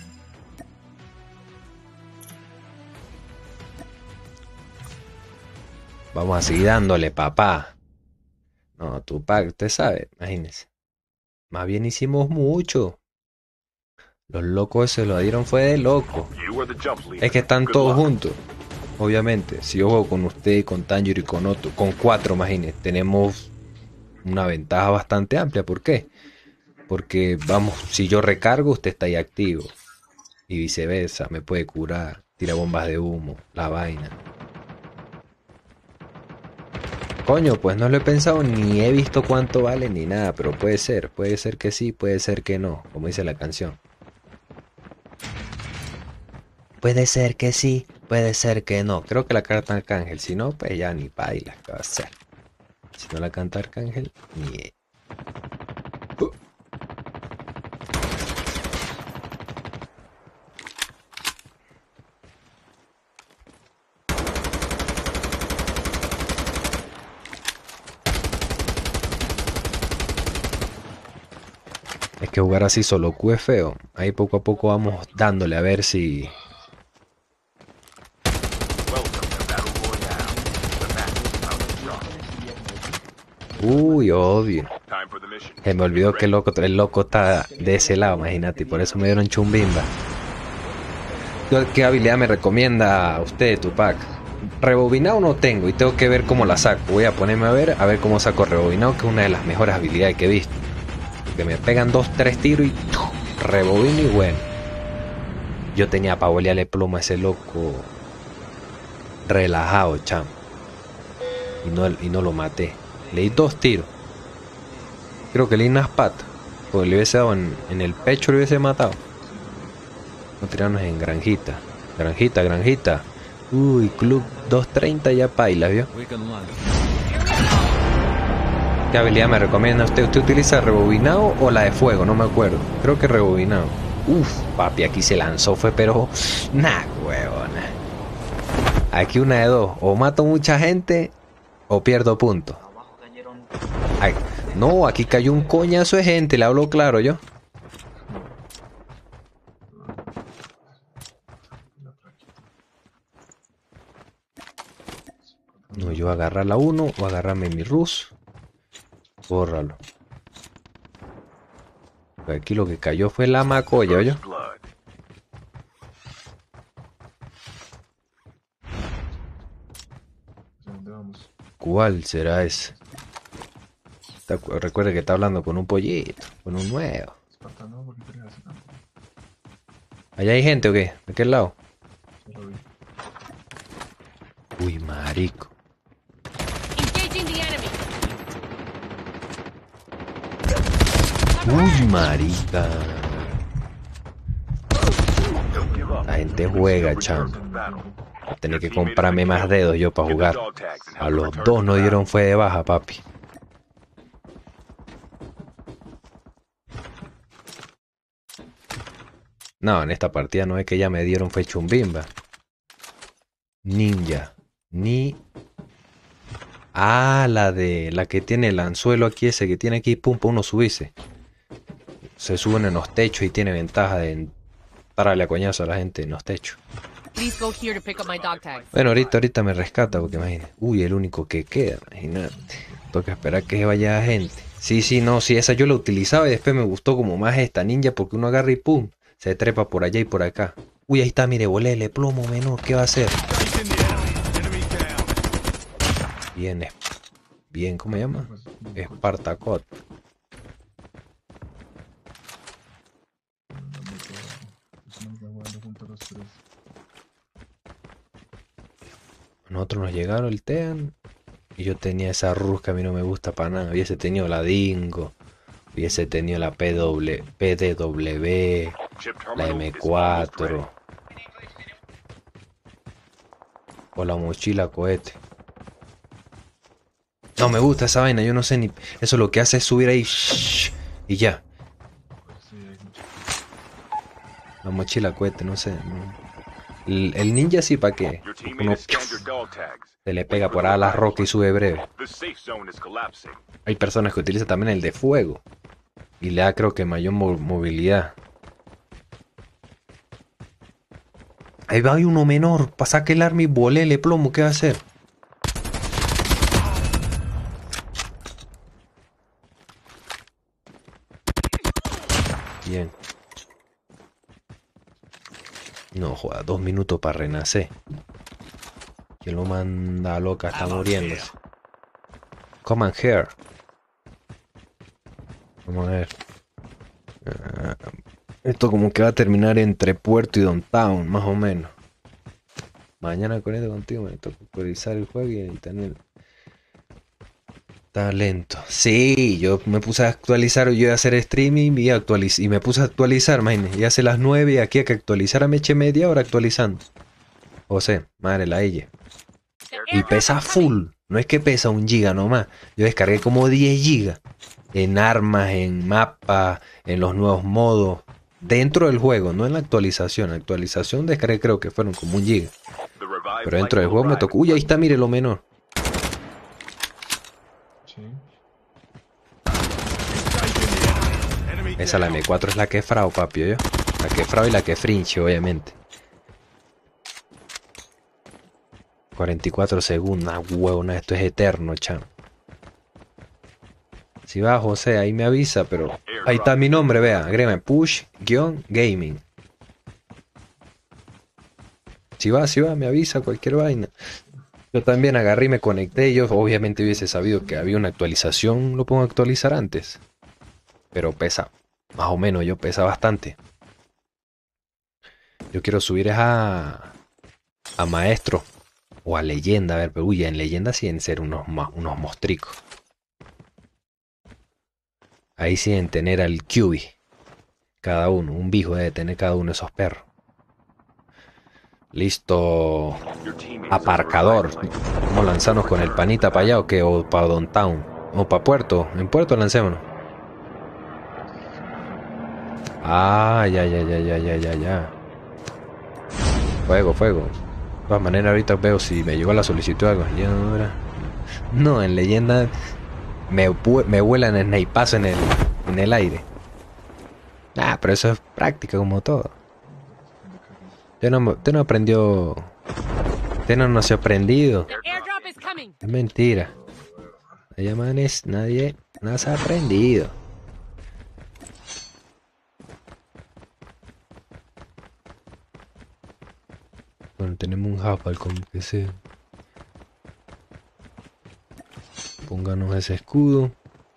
Vamos a seguir dándole, papá. No, Tupac, usted sabe, imagínese. Más bien hicimos mucho. Los locos se lo dieron fue de loco. You are the jump leader. Es que están Good todos luck. juntos. Obviamente, si yo juego con usted, con Tanjiro y con otro, con 4, imagínese, tenemos una ventaja bastante amplia. ¿Por qué? Porque, vamos, si yo recargo, usted está ahí activo. Y viceversa, me puede curar, tira bombas de humo, la vaina. Coño, pues no lo he pensado ni he visto cuánto vale ni nada, pero puede ser que sí, puede ser que no, como dice la canción. Puede ser que sí, puede ser que no. Creo que la canta Arcángel, si no, pues ya ni baila, ¿qué va a hacer? Si no la canta Arcángel, ni... Es que jugar así solo Q es feo. Ahí poco a poco vamos dándole a ver si... Welcome to Battle Royale. The match is about to start. Uy, obvio. Time for the mission. Se me olvidó que el loco está de ese lado, imagínate. Y por eso me dieron chumbimba. ¿Qué habilidad me recomienda a usted, Tupac? Rebobinado no tengo y tengo que ver cómo la saco. Voy a ponerme a ver cómo saco rebobinado, que es una de las mejores habilidades que he visto. Que me pegan 2, 3 tiros y rebobino y bueno. Yo tenía para bolearle plomo a ese loco relajado, chamo. Y no lo maté. Le di 2 tiros. Creo que le di unas patas. Porque le hubiese dado en el pecho, le hubiese matado. No tirarnos en granjita. Granjita. Uy, club 230 ya paila, ¿vio? ¿Qué habilidad me recomienda usted? ¿Usted utiliza rebobinado o la de fuego? No me acuerdo. Creo que rebobinado. Uf, papi, aquí se lanzó fue, pero... Nah, huevona. Aquí una de dos. O mato mucha gente o pierdo puntos. Ay, no, aquí cayó un coñazo de gente. Le hablo claro yo. No, yo agarrar la 1 o agarrarme mi Rus. Bórralo. Aquí lo que cayó fue la macolla, ¿oye? Blood. ¿Cuál será ese? Recuerde que está hablando con un pollito, con un nuevo. ¿Allá hay gente o qué? ¿De qué lado? Uy, marico. Engaging the enemy. Uy, marica. Don't give up. La gente You can juega, still return chamo. to the battle. Voy a tener que Your teammate has comprarme been más killed. dedos yo para Get the jugar. dog tags and A help them los return dos to no the dieron battle. fue de baja, papi. No, en esta partida no es que ya me dieron fue chumbimba. Ninja. Ni... Ah, la que tiene el anzuelo aquí, ese que tiene aquí, pum, para uno subirse. Se suben en los techos y tiene ventaja de entrarle a coñazo a la gente en los techos. Please go here to pick up my dog tags. Bueno, ahorita me rescata, porque imagínate. Uy, el único que queda, imagínate. Toca esperar que vaya gente. Sí, no, sí, esa yo la utilizaba y después me gustó como más esta ninja, porque uno agarra y pum, se trepa por allá y por acá. Uy, ahí está, mire, volele, plomo menor, ¿qué va a hacer? Bien, bien, ¿cómo se llama? Espartacot. Nosotros nos llegaron el Tean y yo tenía esa Rus que a mí no me gusta para nada. Hubiese tenido la Dingo, hubiese tenido la PDW, Chip la terminal is almost ready. M4 o la mochila cohete. No me gusta esa vaina, yo no sé ni... Eso lo que hace es subir ahí y ya. La mochila cohete, no sé. No. El ninja sí, ¿para qué? Your teammate Uno has scanned your dog tags. se le pega por a la roca y sube breve. The safe zone is collapsing. Hay personas que utilizan también el de fuego y le da creo que mayor movilidad. Ahí va, hay uno menor, para sacar el arma y volele plomo, ¿qué va a hacer? Bien. No joda, 2 minutos para renacer. ¿Quién lo manda loca? Está muriéndose. Come and here. Vamos a ver. Esto como que va a terminar entre Puerto y Downtown, más o menos. Mañana conecto contigo, me toca actualizar el juego y tener... Está lento. Sí, yo me puse a actualizar, yo iba a hacer streaming y me puse a actualizar, imagínate. Ya hace las 9 y aquí hay que actualizar, me eché media hora actualizando. O sea, madre la ella. Y pesa full, no es que pesa 1 giga nomás. Yo descargué como 10 gigas en armas, en mapas, en los nuevos modos. Dentro del juego, no en la actualización. La actualización descargué creo que fueron como 1 giga. The revived Pero dentro del flight juego will me arrive. tocó. Uy, ahí está, mire lo menor. Esa la M4 es la que frao, papi, yo. La que frao y la que fringe, obviamente. 44 segundos, ah, huevona, esto es eterno, chamo. Si va José, ahí me avisa, pero... Ahí está mi nombre, vea, agrégame, push-gaming. Si va, me avisa cualquier vaina. Yo también agarré y me conecté, yo obviamente hubiese sabido que había una actualización, lo pongo a actualizar antes. Pero pesa, más o menos, yo pesa bastante. Yo quiero subir a maestro o a leyenda, a ver, pero uy, en leyenda sí en ser unos mostricos. Ahí sí en tener al QB. Cada uno, un bijo debe tener cada uno de esos perros. Listo. Your teammate is Aparcador. under fire. Vamos a lanzarnos con el panita para allá o qué, o para Downtown. O para Puerto. En Puerto lancémonos. Ah, ya. Fuego. De todas maneras ahorita veo si me llegó la solicitud o algo. No, en leyenda me vuelan el snipazo en el aire. Ah, pero eso es práctica como todo. Usted no aprendió. Usted no se ha aprendido. The airdrop is coming. Es mentira. Nadie se ha aprendido. Bueno, tenemos un Hapal como que sea. Pónganos ese escudo.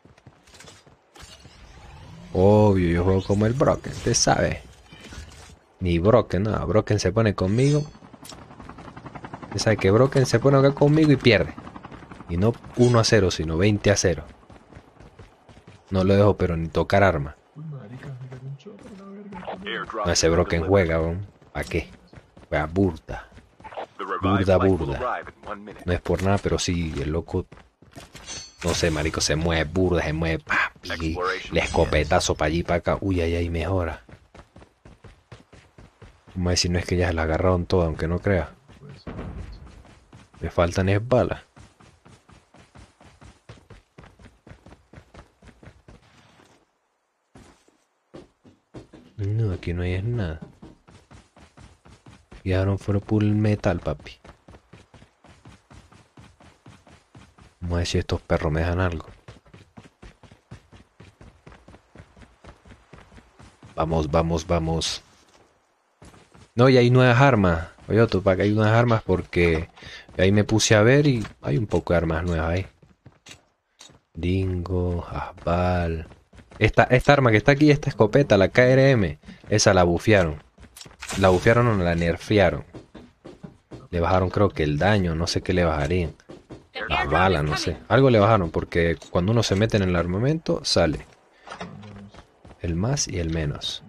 Obvio, yo juego como el Broken, usted sabe. Ni Broken, no, Broken se pone conmigo. Usted sabe que Broken se pone acá conmigo y pierde. Y no 1-0, sino 20-0. No lo dejo, pero ni tocar arma. Uy, marica, me cayó un chopper, la verga. Airdrop No, has ese been Broken delivered. juega, weón. ¿Para qué? Juega burda. The revived Burda, flight will burda. arrive in 1 minute. No es por nada, pero sí, el loco. No sé, marico, se mueve burda, se mueve. Papi, le escopetazo para allí, para acá. Uy, ahí mejora. Vamos a decir, no es que ya se la agarraron todas, aunque no crea. Pues, Le faltan es balas. No, aquí no hay es nada. Quedaron fuera full metal, papi. Vamos a ver si estos perros me dejan algo. Vamos, vamos, vamos. No, y hay nuevas armas. Oye, Tupac, hay nuevas armas porque ahí me puse a ver y hay un poco de armas nuevas ahí. Dingo, Asbal. Esta arma que está aquí, esta escopeta, la KRM, esa la bufearon. La bufearon o la nerfearon. Le bajaron creo que el daño, no sé qué le bajarían. The Las airdrop balas, is no coming. sé. Algo le bajaron porque cuando uno se mete en el armamento, sale. El más y el menos.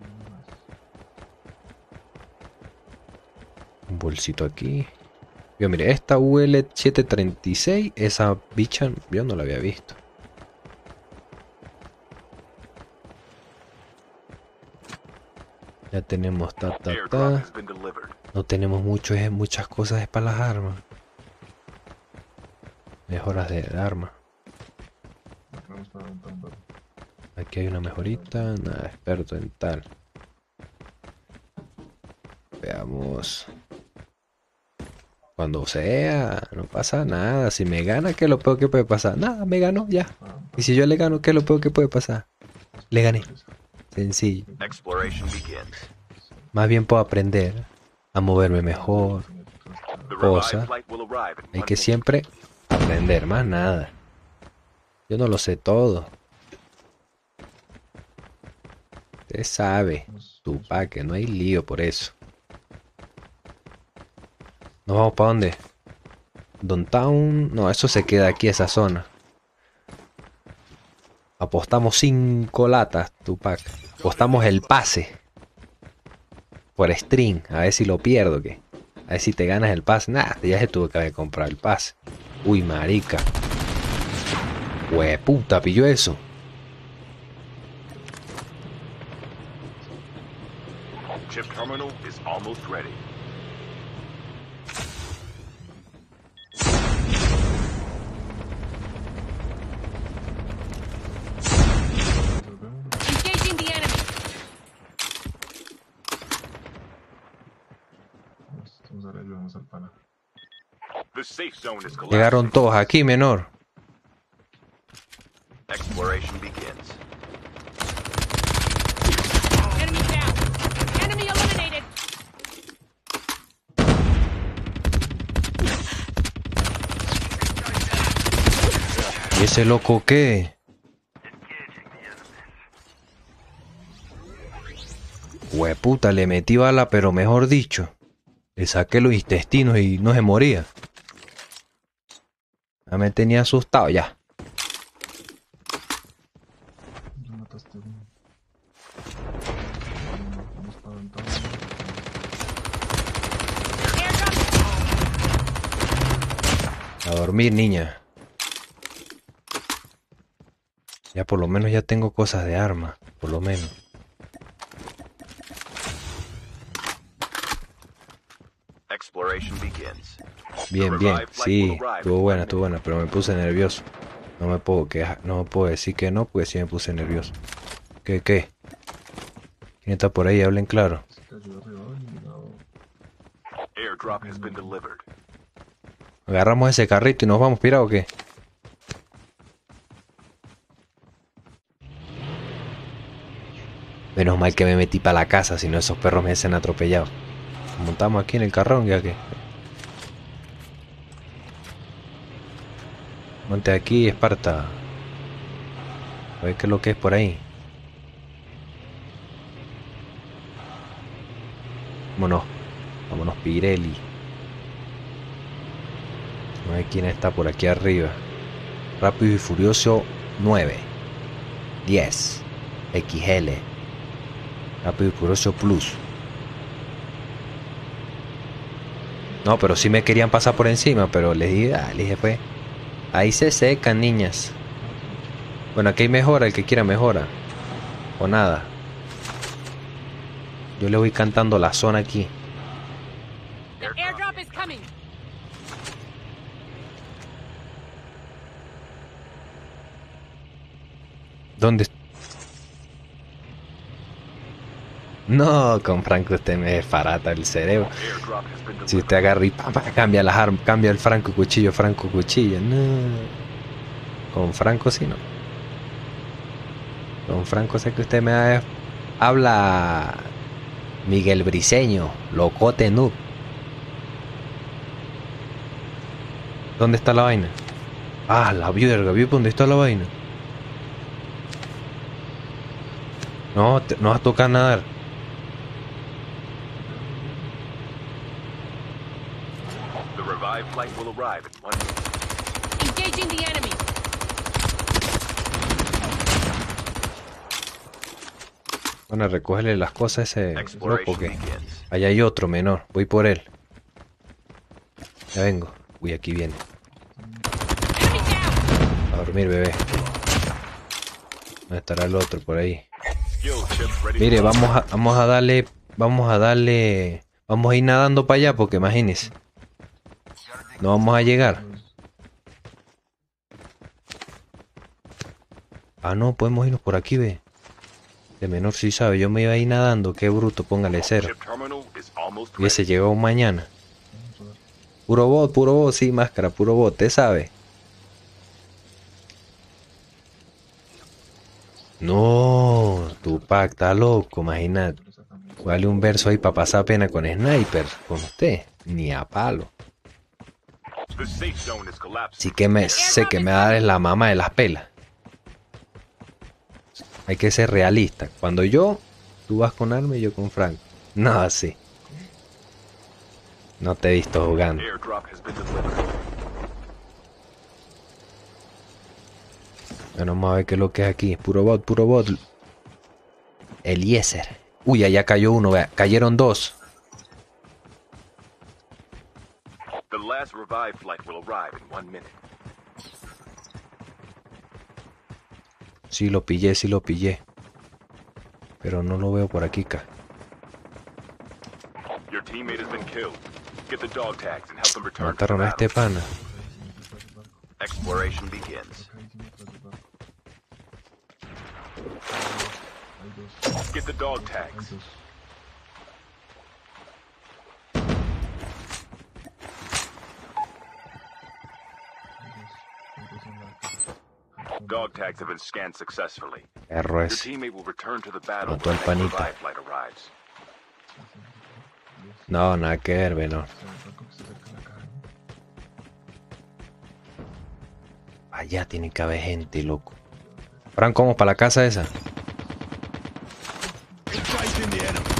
Un bolsito aquí. Yo mire, esta UL736, esa bicha yo no la había visto. Ya tenemos Airdrop has been delivered. No tenemos muchas cosas para las armas. Mejoras de arma. vamos para un tambo. Aquí hay una mejorita. Nada, experto en tal. Veamos. Cuando sea, no pasa nada. Si me gana, ¿qué es lo peor que puede pasar? Nada, me ganó, ya. Y si yo le gano, ¿qué es lo peor que puede pasar? Le gané. Sencillo. Exploration begins. Más bien puedo aprender a moverme mejor. The Cosa. revived flight will arrive in Hay 1 que minute. siempre aprender, más nada. Yo no lo sé todo. Usted sabe, Tupac, que no hay lío por eso. ¿Nos vamos para dónde? Downtown. No, eso se queda aquí, esa zona. Apostamos 5 latas, Tupac. Apostamos el pase. Por string. A ver si lo pierdo, ¿qué? A ver si te ganas el pase. Nah, ya se tuvo que comprar el pase. Uy, marica. Hueputa, pilló eso. Chip terminal is almost ready. Engaging the enemy. Vamos a ver, ayudamos al pana. The safe zone is collapsing. Llegaron todos aquí, menor. Exploration begins. Enemy down. Enemy eliminated. ¿Y ese loco qué? Hueputa, le metí bala, pero mejor dicho, le saqué los intestinos y no se moría. Ya me tenía asustado ya. Ya mataste uno. Vamos para un tambo. The airdrop. A dormir, niña. Ya por lo menos ya tengo cosas de arma, por lo menos. Exploration begins. Bien, bien, sí, estuvo buena, pero me puse nervioso. No me puedo quejar, no me puedo decir que no, porque sí me puse nervioso. ¿Qué? ¿Quién está por ahí? Hablen claro. Si te ayuda arriba, no. Airdrop has been delivered. Agarramos ese carrito y nos vamos, pirado, ¿o qué? Menos mal que me metí para la casa, si no esos perros me hubiesen atropellado. Nos montamos aquí en el carrón, ya que. Monte aquí, Esparta. A ver qué es lo que es por ahí. Vámonos, Pirelli. A ver quién está por aquí arriba. Rápido y Furioso 9. 10 XL rápido y furioso plus. No, pero sí me querían pasar por encima, pero les dije pues ahí se secan, niñas. Bueno, aquí hay mejora, el que quiera mejora o nada. Yo le voy cantando la zona aquí. The airdrop is coming. ¿Dónde? No, con Franco usted me desbarata el cerebro. Airdrop has been Si delivered. usted agarra y cambia las armas, cambia el Franco cuchillo, no. Con Franco sí no. Con Franco sé que usted habla Miguel Briseño, locote noob. ¿Dónde está la vaina? Ah, la verga, ¿vio dónde está la vaina? No, no vas a tocar nadar. The revived flight will arrive in 1 minute. Engaging the enemy. Bueno, recógele las cosas a ese loco Exploration que... begins. Allá hay otro menor, voy por él. Ya vengo. Uy, aquí viene. Enemy down. A dormir, bebé. ¿Dónde estará el otro por ahí? Skill chips ready. Mire, to roll. vamos a ir nadando para allá porque imagínese. No vamos a llegar. Ah, no, podemos irnos por aquí, ve. De menor sí sabe, yo me iba a ir nadando, qué bruto, póngale cero. Chip terminal is almost ready. Hubiese llegado mañana. Puro bot, sí, máscara, puro bot, ¿te sabe? No, Tupac está loco, imagínate. Dale un verso ahí para pasar pena con sniper, con usted, ni a palo. The safe zone is collapsing. Sí que sé que me va a dar la mamá de las pelas. Hay que ser realista. Cuando tú vas con arma y yo con Frank. No, así. No te he visto jugando. Airdrop has been delivered. Bueno, vamos a ver qué es lo que es aquí. Puro bot, puro bot. Eliezer. Uy, allá cayó uno, vea. Cayeron dos. The last revived flight will arrive in 1 minute. Sí lo pillé. Pero no lo veo por aquí, ca. Your teammate has been killed. Get the dog tags and help them return to the Mataron a este battle. pana. Exploration begins. Hay dos. Get the dog Hay tags. dos. Hay dos en la... Dog tags have been scanned successfully. Perro Your ese. teammate will return to the battle Mató when al the next panita. revived flight arrives. No, nada que ver, menor. Allá tiene que haber gente, loco. Franco, vamos para la casa esa. Engaging the enemy.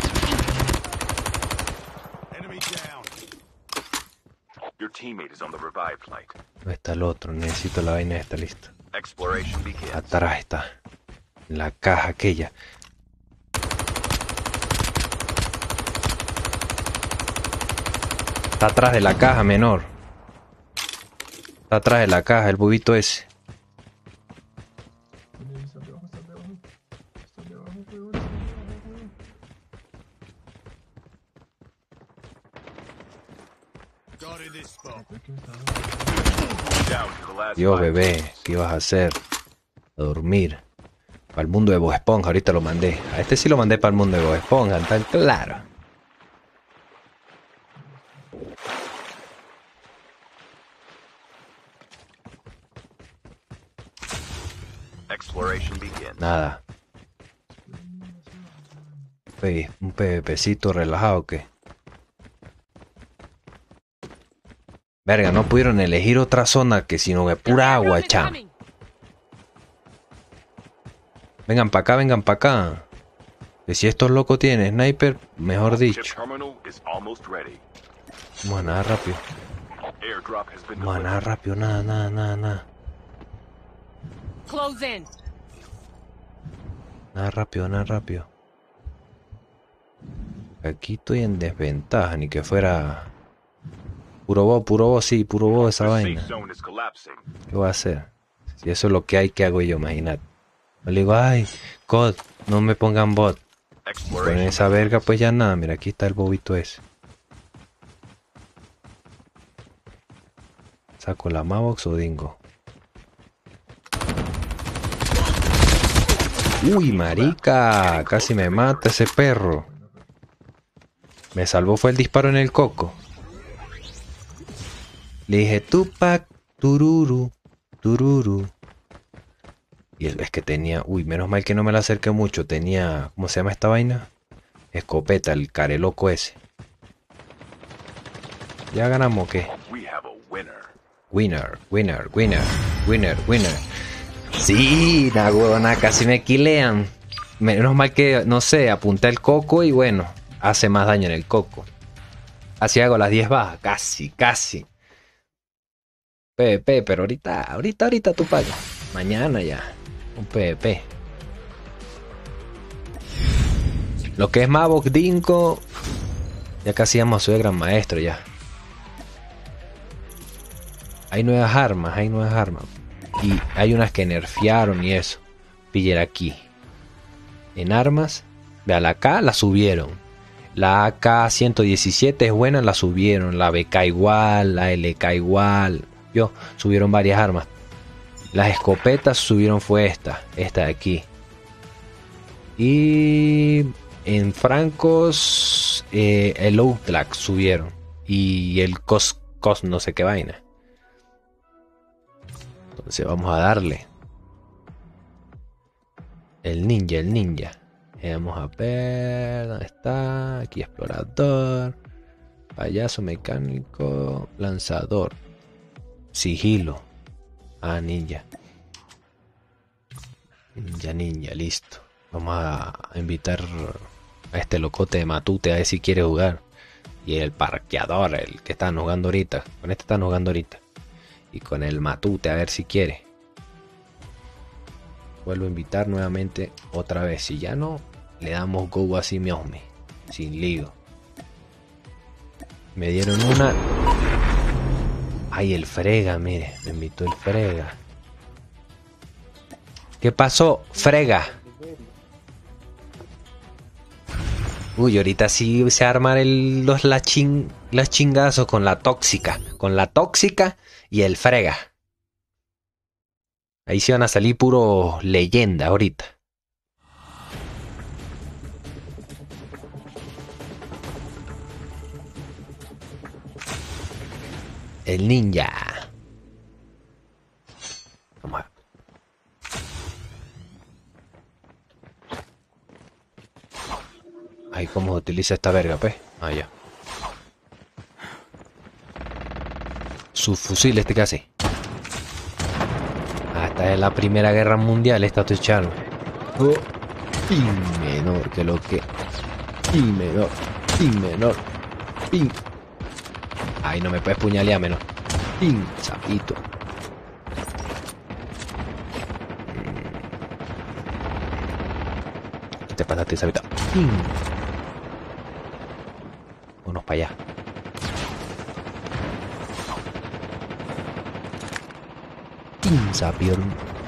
Enemy down. Your teammate is on the revived flight. ¿Dónde está el otro? Necesito la vaina esta, listo. Exploration begins. Atrás está. En la caja aquella. Está atrás de la caja, menor. Está atrás de la caja, el bubito ese. Está debajo, está debajo. Está debajo, weón. Got in this spot. Está debajo. Down to the last Dios, five. bebé, ¿qué ibas a hacer? A dormir. Para el mundo de Bob Esponja, ahorita lo mandé. A este sí lo mandé para el mundo de Bob Esponja, tan claro. Exploration begins. Nada. Un PvPcito relajado, ¿qué? Verga, no pudieron elegir otra zona que sino de The pura airdrop agua, is cham. coming. Vengan para acá, vengan para acá. Que si estos locos tienen sniper, mejor Chip dicho. terminal is almost ready. Vamos a nadar rápido. Airdrop has been Vamos a delivered. nadar rápido, nada. Close in. Nada rápido, nada rápido. Aquí estoy en desventaja, ni que fuera... Puro bot, sí, puro bot esa The safe vaina. zone is collapsing. ¿Qué voy a hacer? Si eso es lo que hay, ¿qué hago yo? Imagínate. Me le digo, ay, COD, no me pongan bot. Con Exploration. esa verga, pues ya nada. Mira, aquí está el bobito ese. ¿Saco la Mavox o Dingo? Uy, marica, casi me mata ese perro. Me salvó fue el disparo en el coco. Le dije, Tupac, tururu, tururu. Y es que tenía, uy, menos mal que no me la acerqué mucho. Tenía, ¿cómo se llama esta vaina? Escopeta, el careloco ese. ¿Ya ganamos o qué? We have a winner. Winner, winner, winner, winner, winner. Sí, la huevona, casi me quilean. Menos mal que, no sé, apunté el coco y bueno, hace más daño en el coco. Así hago las 10 bajas, casi, casi. PvP, pero ahorita tú pagas. Mañana ya, un PvP. Lo que es Mavox Dinko, ya casi vamos a ser gran maestro ya. Hay nuevas armas, Y hay unas que nerfearon y eso. Piller aquí. En armas, vea, la AK la subieron. La AK-117 es buena, la subieron. La BK igual, la LK igual. Subieron varias armas. Las escopetas subieron fue esta de aquí. Y en francos el Outlack subieron. Y el COS no sé qué vaina. Entonces vamos a darle. El ninja. Vamos a ver dónde está. Aquí explorador. Payaso mecánico. Lanzador. Sigilo. Ah, ninja. Ninja, listo. Vamos a invitar a este locote de Matute a ver si quiere jugar. Y el parqueador, el que están jugando ahorita. Con este están jugando ahorita. Y con el Matute a ver si quiere. Vuelvo a invitar nuevamente otra vez. Si ya no, le damos go así mismo. Sin lío. Me dieron una. Ay, el Frega, mire. Me invitó el Frega. ¿Qué pasó, Frega? Uy, ahorita sí se arman las chingazos con la tóxica. Con la tóxica y el Frega. Ahí sí van a salir puro leyenda ahorita. El ninja. Vamos a... Ahí cómo se utiliza esta verga, pues. Ah, ya. Su fusil este que hace. Esta es la Primera Guerra Mundial, esta estoy echando. Oh, y menor que lo que. Y menor. Ay, no me puedes puñalear, menor. Sapito. ¿Qué te pasa a ti, sapito? Vámonos para allá. Sapio.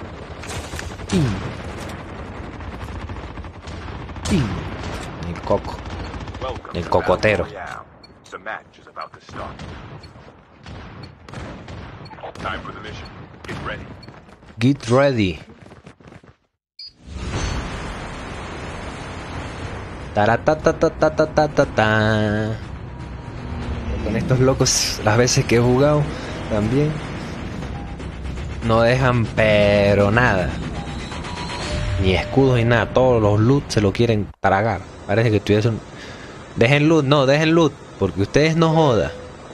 El coco. Welcome El to cocotero. Battle Royale. The match is about to start. Time for the mission. Get ready. Get ready. Taratatatatatatatata. Con estos locos, las veces que he jugado también no dejan pero nada. Ni escudos ni nada. Todos los loot se lo quieren tragar. Parece que tuviesen... Dejen loot, no, dejen loot. Porque ustedes no jodan.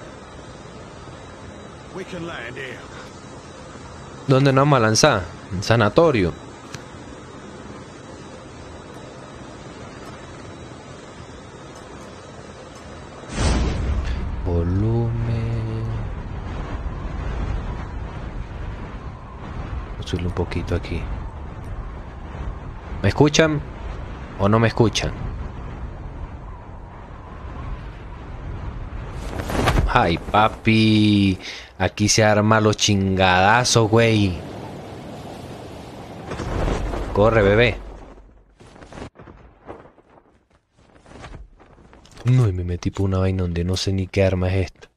¿Dónde nos vamos a lanzar? En sanatorio. Volumen. Voy a subirle un poquito aquí. ¿Me escuchan o no me escuchan? Ay, papi. Aquí se arma los chingadazos, güey. Corre, bebé. No, y me metí por una vaina donde no sé ni qué arma es esta.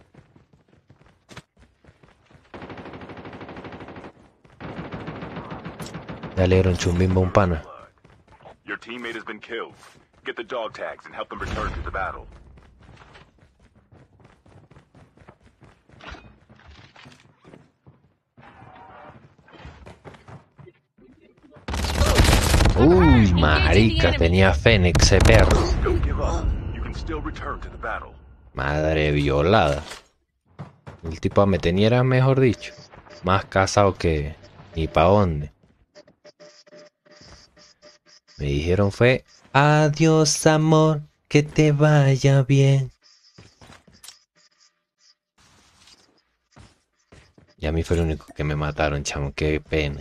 Ya le dieron chumbimba a un pana. Your teammate has been killed. Get the dog tags and help them return to the battle. Uy, marica, tenía Fénix ese perro. Don't give up. You can still return to the battle. Madre violada. El tipo me tenía, mejor dicho, más casado que ni pa' dónde. Me dijeron fue, adiós amor, que te vaya bien. Y a mí fue el único que me mataron, chamo, qué pena.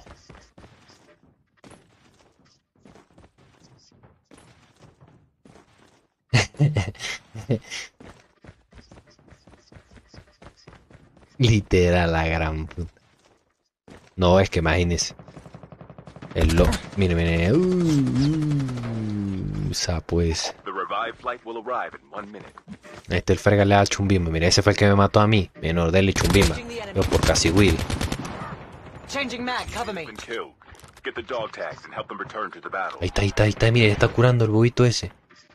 Literal, la gran puta. No, es que imagínese. El lo... Mire, mire. Sapo ese. The revived flight will arrive in 1 minute. Este el frega le da chumbimba. Mira, ese fue el que me mató a mí. Menor, dele chumbimba. Yo por casi Will. Changing mag, cover me. Been killed. Get the dog tags and help them return to the battle. Ahí está, ahí está, ahí está. Mire, está curando el bobito ese.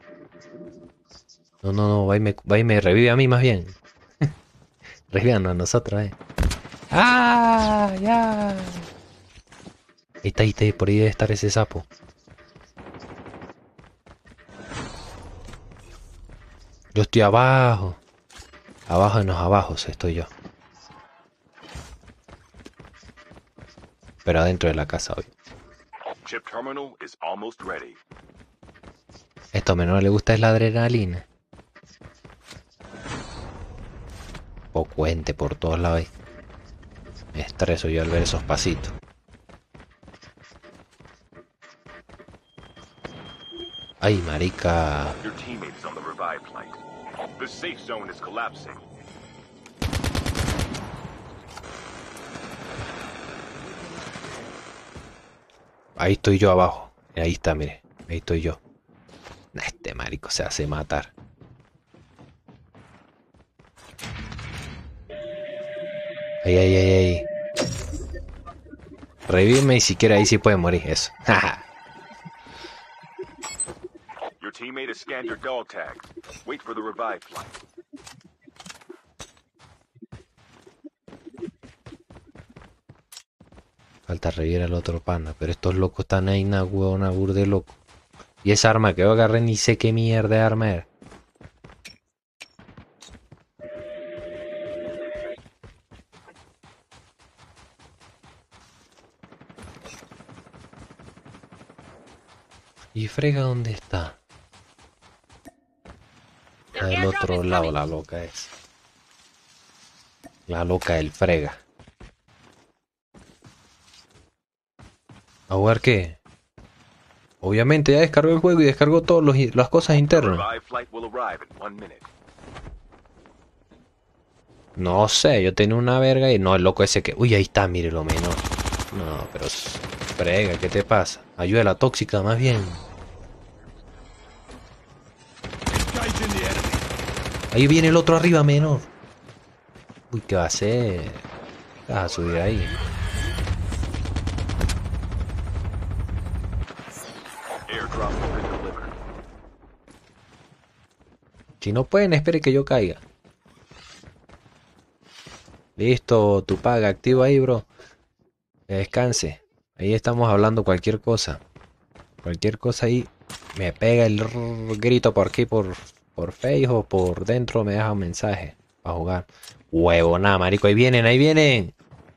No, no, no. Va y me revive a mí más bien. Revivirnos a nosotros, ¡Ah! ¡Ya! Ahí está, por ahí debe estar ese sapo. Yo estoy abajo. Abajo en los abajos estoy yo. Pero adentro de la casa hoy. Chip terminal is almost ready. Esto a menor le gusta es la adrenalina. Poco ente por todos lados ahí. Me estreso yo al ver esos pasitos. Ay, marica. Your teammate is on the revived flight. The safe zone is collapsing. Ahí estoy yo abajo. Ahí está, mire. Ahí estoy yo. Este marico se hace matar. Ahí, ahí, ahí, ahí. Revíveme y siquiera ahí sí puede morir. Eso. Your teammate has scanned your dog tags. Wait for the revived flight. Falta revivir al otro pana. Pero estos locos están ahí, na huevona burde loco. Y esa arma que yo agarré ni sé qué mierda de arma era. ¿Y frega dónde está? Está del otro lado la loca es. La loca del frega. ¿A jugar qué? Obviamente ya descargó el juego y descargó todas las cosas The internas. revived flight will arrive in 1 minute. No sé, yo tenía una verga y no, el loco ese que... Uy, ahí está, mire lo menor. No, pero... Frega, ¿qué te pasa? Ayuda a la tóxica, más bien. Ahí viene el otro arriba, menor. Uy, ¿qué va a hacer? ¿Qué vas a subir ahí? Airdrop has been delivered. Si no pueden, espere que yo caiga. Listo, tu paga, activa ahí, bro. Que descanse. Ahí estamos hablando cualquier cosa. Cualquier cosa ahí. Me pega el grito por aquí, por Facebook o por dentro me deja un mensaje para jugar. Huevona, marico, ahí vienen, ahí vienen.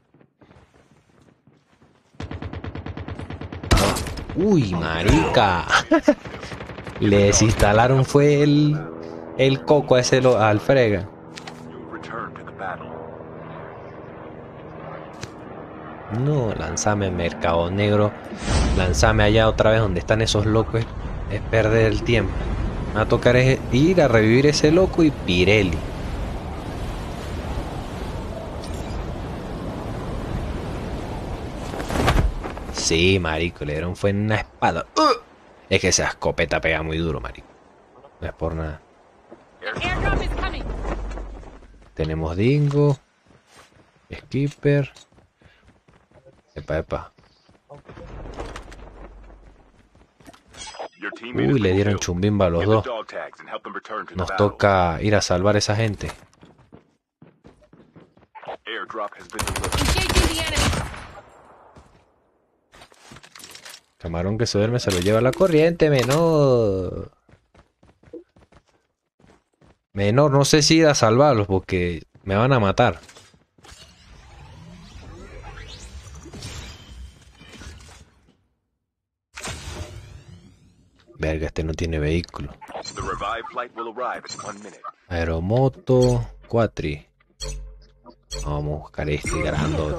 Uy, marica. Le desinstalaron fue el coco a ese al frega. You return to the battle. No, lanzame Mercado Negro lanzarme allá otra vez donde están esos locos es perder el tiempo. Me va a tocar ir a revivir ese loco y Pirelli. Sí, marico, le dieron fue en una espada. Es que esa escopeta pega muy duro, marico. No es por nada. The airdrop is coming. Tenemos Dingo. Skipper. Epa. Your teammate has Uy, le been dieron killed. chumbimba a los Get the dos. dog tags and help them return to the Nos battle. toca ir a salvar a esa gente. Airdrop has been delivered. Engaging the enemy. Camarón que se duerme se lo lleva la corriente, menor. Menor, no sé si ir a salvarlos porque me van a matar. Verga, este no tiene vehículo. The revived flight will arrive in 1 minute. Aeromoto, Quatri. Vamos a buscar este grandote.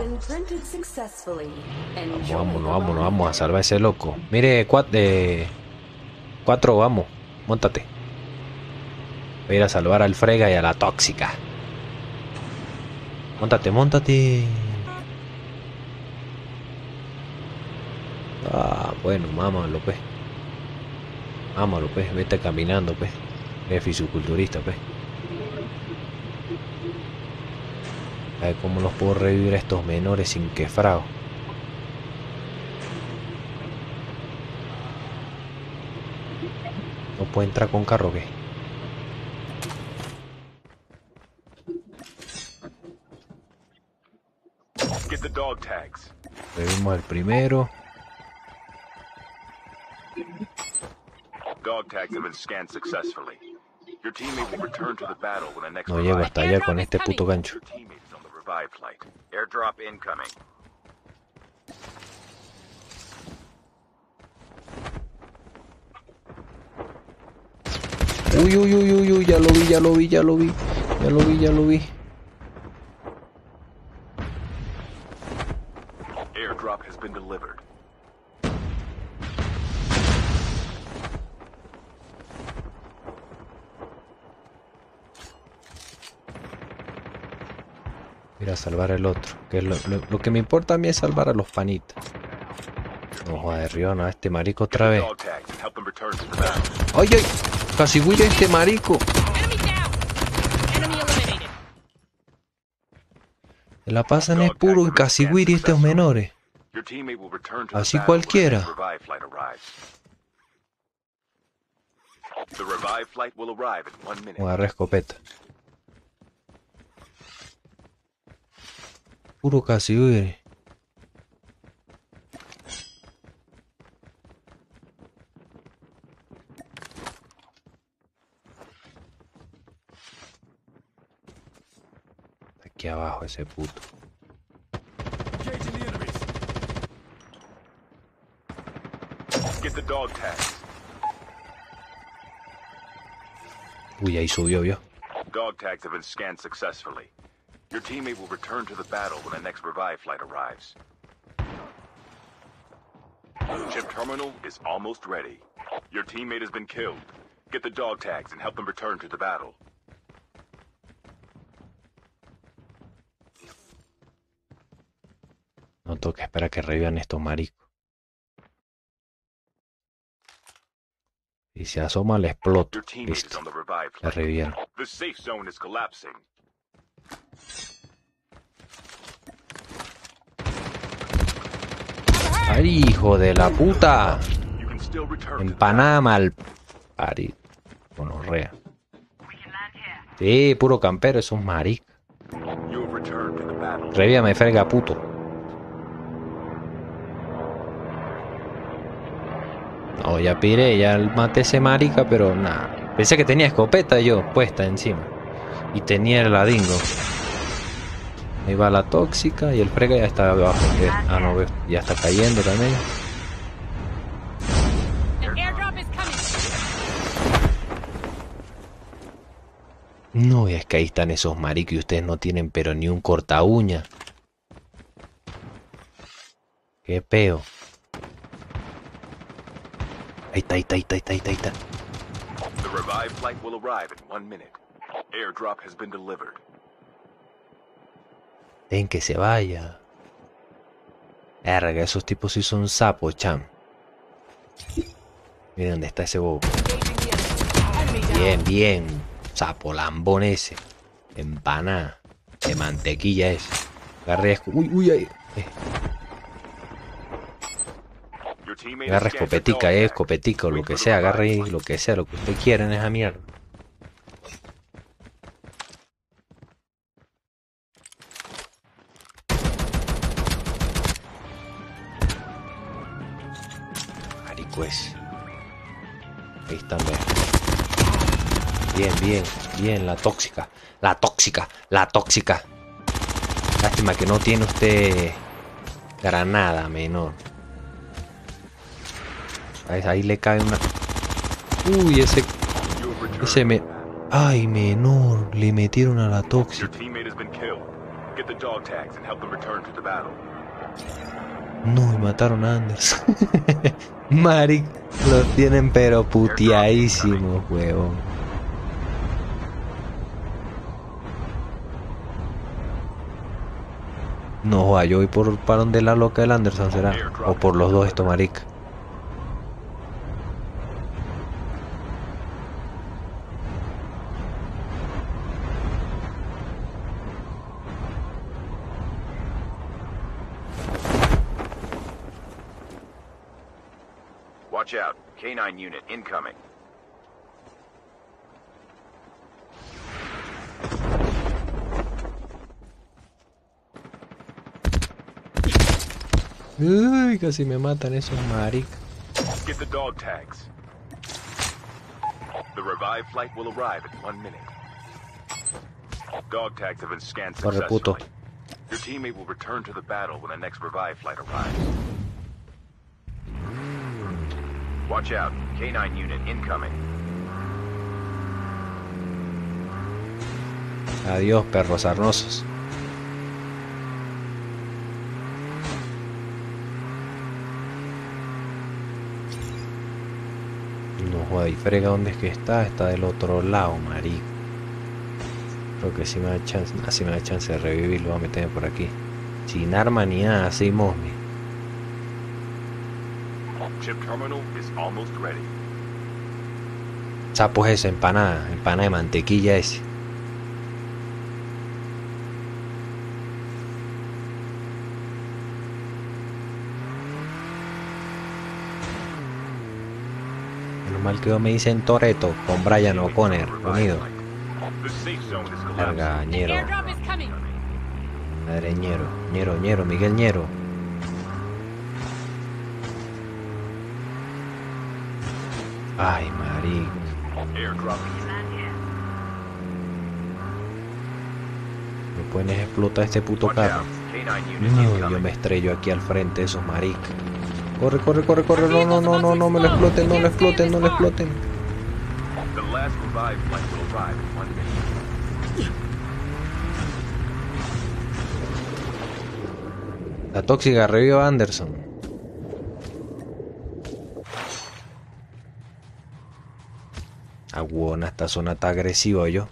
Vamos a salvar a ese loco. Mire, cuatro, vamos, móntate. Voy a ir a salvar al frega y a la tóxica. Móntate. Ah, bueno, mámalo pues. Vete caminando pues. Es fisiculturista pues. A ver cómo los puedo revivir a estos menores sin quefrao. No puede entrar con carro, ¿qué? Get the dog tags. Revivimos al primero. Dog tags have been scanned successfully. Your teammate will return to the battle when the next No llego revive. hasta allá con este puto gancho. Your teammate is on the revived flight. Airdrop incoming. Uy, ya lo vi. Airdrop has been delivered. Ir a salvar al otro. Que es lo que me importa a mí es salvar a los panitas. No joder, Riona, este marico otra vez. Dog tags and help them return to the battle. ¡Ay! Casi huye este marico. Enemy down. Enemy eliminated. Se la pasan es puro en casi huir estos menores. Your teammate will return to the Así battle when the cualquiera. next revive flight arrives. The revived flight will arrive in 1 minute. Voy a agarrar escopeta. Puro casi huir. Aquí abajo ese puto. Get the dog tags. Uy, ahí subió, vio. Dog tags have been scanned successfully. Your teammate will return to the battle when the next revive flight arrives. Chip terminal is almost ready. Your teammate has been killed. Get the dog tags and help them return to the battle. No toca esperar que revivan estos maricos. Y si asoma le exploto. Your teammate is Listo. on the revive La flight. revivieron. The safe zone is collapsing. ¡Ay, hijo de la puta! You can still return to the Empanada mal pari. Gonorrea. Sí, puro campero, esos maricos. battle. You have returned to the battle. Revívame, frega puto. No, ya piré, ya maté ese marica, pero nada. Pensé que tenía escopeta yo puesta encima. Y tenía el ladingo. Ahí va la tóxica y el frega ya está abajo. Ah, no, veo, ya está cayendo también. The airdrop is coming. No, es que ahí están esos maricos y ustedes no tienen pero ni un corta uña. Qué peo. Ahí está, ahí está, ahí está, ahí está, ahí está, ahí está. The revived flight will arrive in 1 minute. Airdrop has been delivered. Ven que se vaya. Verga, esos tipos sí son sapos, cham. Miren dónde está ese bobo. Bien, bien. Sapo lambón ese. Empanada. De mantequilla ese. Agarre uy, uy, ay. Your teammate Agarre has scanned the escopetica, dog tag. escopetica, o lo Wait que for the sea. Agarre revived ahí, flight. lo que sea, lo que usted quiera en esa mierda. Marico ese. Ahí están, vean. Bien, bien, bien, la tóxica. La tóxica, la tóxica. Lástima que no tiene usted granada, menor. Ahí le cae una... Uy, ese... You have returned Ese to me... the battle. Ay, menor. Le metieron a la Your tóxica. teammate has been killed. Get the dog tags and help them return to the battle. No, y mataron a Anderson. Maric, los tienen pero puteadísimos, huevón. No, joda, yo voy para donde la loca del Anderson será. O por los dos estos marica. Watch out. K9 unit incoming. Uy, casi me matan esos maric. Get the dog tags. The revived flight will arrive in 1 minute. Dog tags have been scanned Corre, puto. successfully. Your teammate will return to the battle when the next revived flight arrives. Watch out. K9 unit incoming. Adiós, perros sarnosos. No joda, y frega dónde es que está. Está del otro lado, marico. Creo que si me da chance, así me da chance de revivirlo. Voy a meterme por aquí. Sin arma ni nada, así mosmi. Chip terminal is almost ready. Sapos esa, empanada. Empanada de mantequilla ese. Menos mal que yo me dicen Toretto con Brian O'Connor unido. The safe zone is collapsing. Larga, The ñero. airdrop is coming. Madre ñero. Ñero, ñero, Miguel ñero. Ay, marico. Airdrop is Me pueden explotar este puto Watch carro. out. K9 unit No, yo incoming. me estrello aquí al frente de esos maricas. Corre, corre, corre, corre. No, no, no, no, no me lo exploten, no lo exploten, no lo exploten. The last revived flight will arrive in 1 minute. La tóxica revivió a Anderson. Aguona, esta zona está agresiva yo.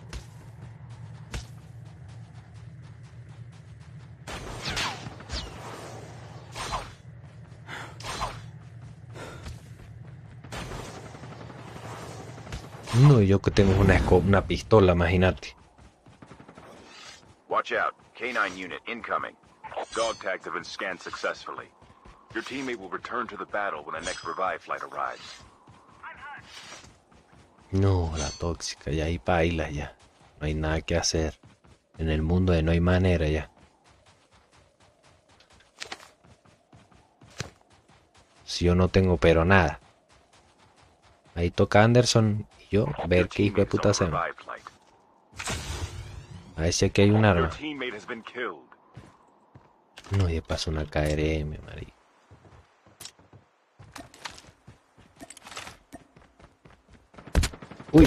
No, yo que tengo una pistola, imagínate. Watch out. K9 unit incoming. Dog tags have been scanned successfully. Your teammate will return to the battle when the next revived flight arrives. No, la tóxica, ya ahí paila ya. No hay nada que hacer. En el mundo de no hay manera ya. Si yo no tengo pero nada. Ahí toca Anderson y yo ver Your qué hijo de teammate's puta on the hacemos. revived flight. A ver si aquí hay un Your arma. teammate has been killed. No, y de paso una KRM, marico. Uy.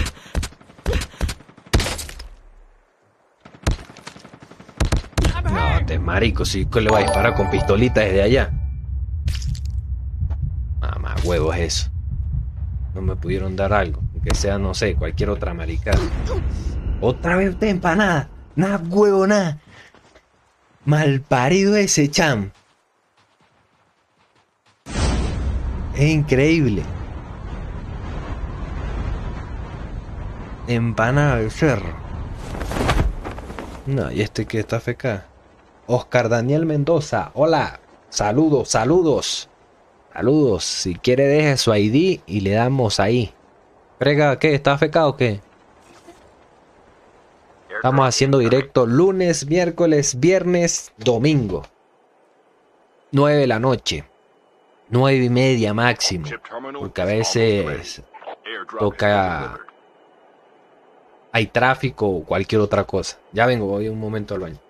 No, te marico, si le va a disparar con pistolita desde allá. Mamá, huevos eso. No me pudieron dar algo. Que sea, no sé, cualquier otra maricada. Otra vez de empanada. Nada, huevo, nada. Malparido ese cham. Es increíble. Empanada de cerro. No, y este que está FK. Oscar Daniel Mendoza. Hola. Saludos, saludos. Saludos. Si quiere deje su ID y le damos ahí. Frega, ¿qué? ¿Está FK o qué? Estamos haciendo directo lunes, miércoles, viernes, domingo. 9 de la noche. 9:30 máximo. Porque a veces toca... hay tráfico o cualquier otra cosa. Ya vengo, voy un momento al baño.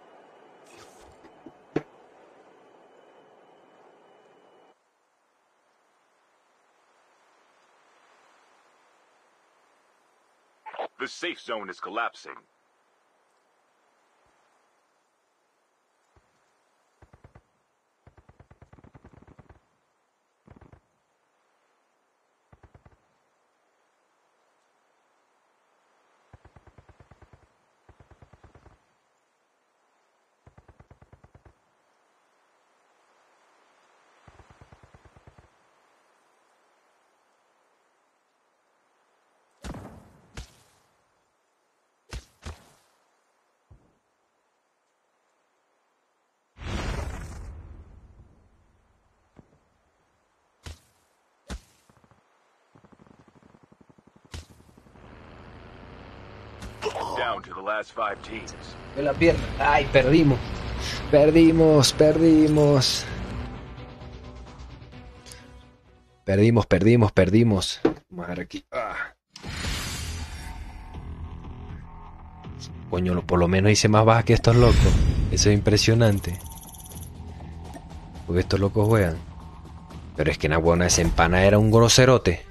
The safe zone is collapsing. Down to the last 5 teams. De la pierna. Ay, perdimos. Perdimos. Vamos a ver aquí. Coño, por lo menos hice más baja que estos locos. Eso es impresionante. Porque estos locos juegan. Pero es que buena esa empana era un groserote.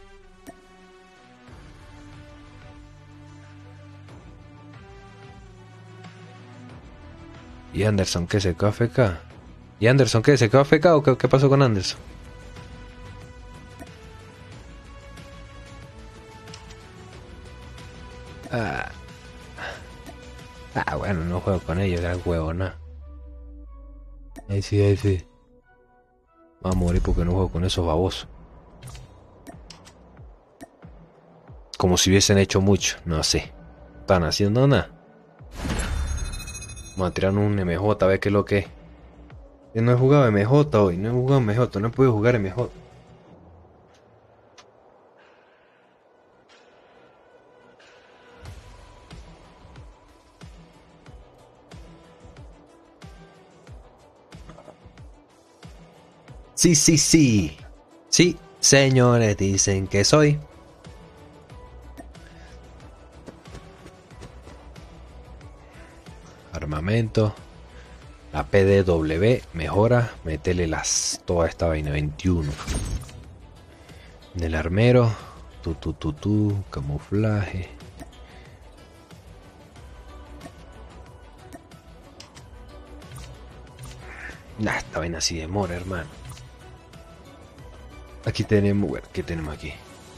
¿Y Anderson qué? ¿Se quedó AFK? ¿Y Anderson qué? ¿Se quedó AFK o qué pasó con Anderson? Bueno, no juego con ellos, era huevo, nada. Ahí sí. Vamos a morir porque no juego con esos babosos. Como si hubiesen hecho mucho, no sé. Están haciendo nada. Vamos a tirar un MJ a ver qué es lo que es. Yo no he jugado MJ hoy, no he podido jugar MJ. Sí. Sí, señores, dicen que soy. Armamento. La PDW mejora. Metele toda esta vaina. 21. En el armero. Camuflaje. Esta vaina sí demora, hermano. Aquí tenemos... Bueno, ¿qué tenemos aquí?